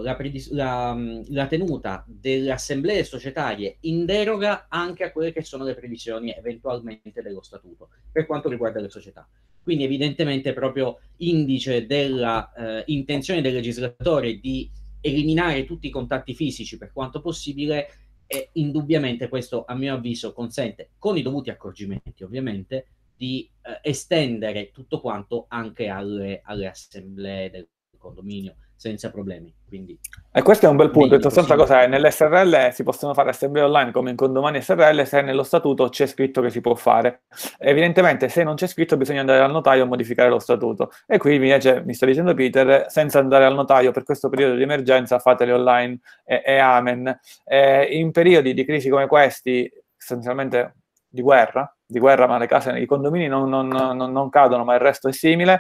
la tenuta delle assemblee societarie in deroga anche a quelle che sono le previsioni eventualmente dello statuto per quanto riguarda le società. Quindi evidentemente proprio indice della intenzione del legislatore di eliminare tutti i contatti fisici per quanto possibile, e indubbiamente questo, a mio avviso, consente, con i dovuti accorgimenti ovviamente, di estendere tutto quanto anche alle assemblee del condominio senza problemi. Quindi, e questo è un bel punto. In meglio sostanza, così. cosa è? Nelle SRL si possono fare assemblee online come in condomini SRL se nello statuto c'è scritto che si può fare. Evidentemente, se non c'è scritto, bisogna andare al notaio a modificare lo statuto. E qui invece mi sta dicendo Peter, senza andare al notaio per questo periodo di emergenza, fatele online e amen. In periodi di crisi come questi, essenzialmente di guerra, ma le case, i condomini non cadono, ma il resto è simile,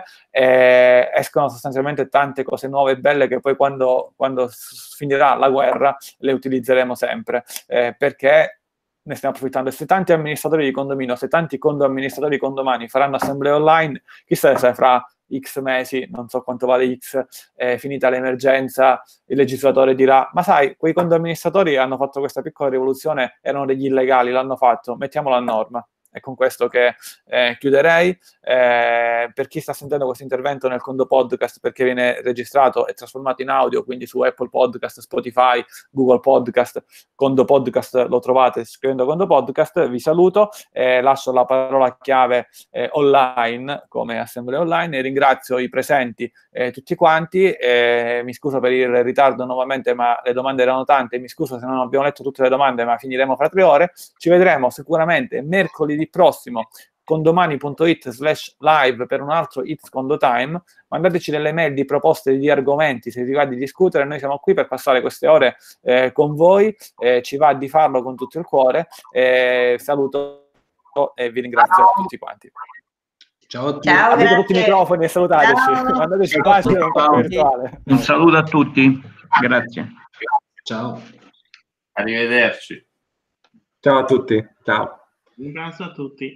escono sostanzialmente tante cose nuove e belle che poi quando finirà la guerra le utilizzeremo sempre, perché ne stiamo approfittando. E se tanti amministratori di condominio, se tanti amministratori condomani faranno assemblee online, chissà se fra X mesi, non so quanto vale X, finita l'emergenza, il legislatore dirà: ma sai, quei condoamministratori hanno fatto questa piccola rivoluzione, erano degli illegali, l'hanno fatto, mettiamolo a norma. È con questo che chiuderei. Per chi sta sentendo questo intervento nel Condo Podcast, perché viene registrato e trasformato in audio, quindi su Apple Podcast, Spotify, Google Podcast, Condo Podcast lo trovate scrivendo Condo Podcast. Vi saluto, lascio la parola chiave online come assemblea online, e ringrazio i presenti tutti quanti. Mi scuso per il ritardo nuovamente, ma le domande erano tante. Mi scuso se non abbiamo letto tutte le domande, ma finiremo fra 3 ore. Ci vedremo sicuramente mercoledì prossimo con domani.it/live per un altro It's Condo Time. Mandateci delle mail di proposte di argomenti se vi va di discutere. Noi siamo qui per passare queste ore con voi, ci va di farlo con tutto il cuore. Saluto e vi ringrazio tutti quanti. Ciao a tutti. Aprite tutti i microfoni e salutateci. Mandateci pace virtuale. Un saluto a tutti, grazie. Ciao. Arrivederci. Ciao a tutti. Ciao. Grazie a tutti.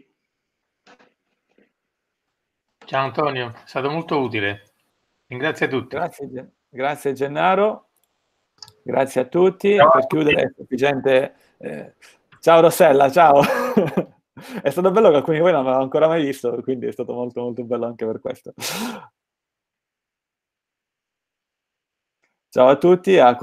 Ciao Antonio, è stato molto utile. Ringrazio a tutti. Grazie Gennaro. Grazie a tutti. Ciao. Per chiudere è sufficiente. Ciao Rossella, ciao. È stato bello che alcuni di voi non l'avevano ancora mai visto, quindi è stato molto molto bello anche per questo. Ciao a tutti.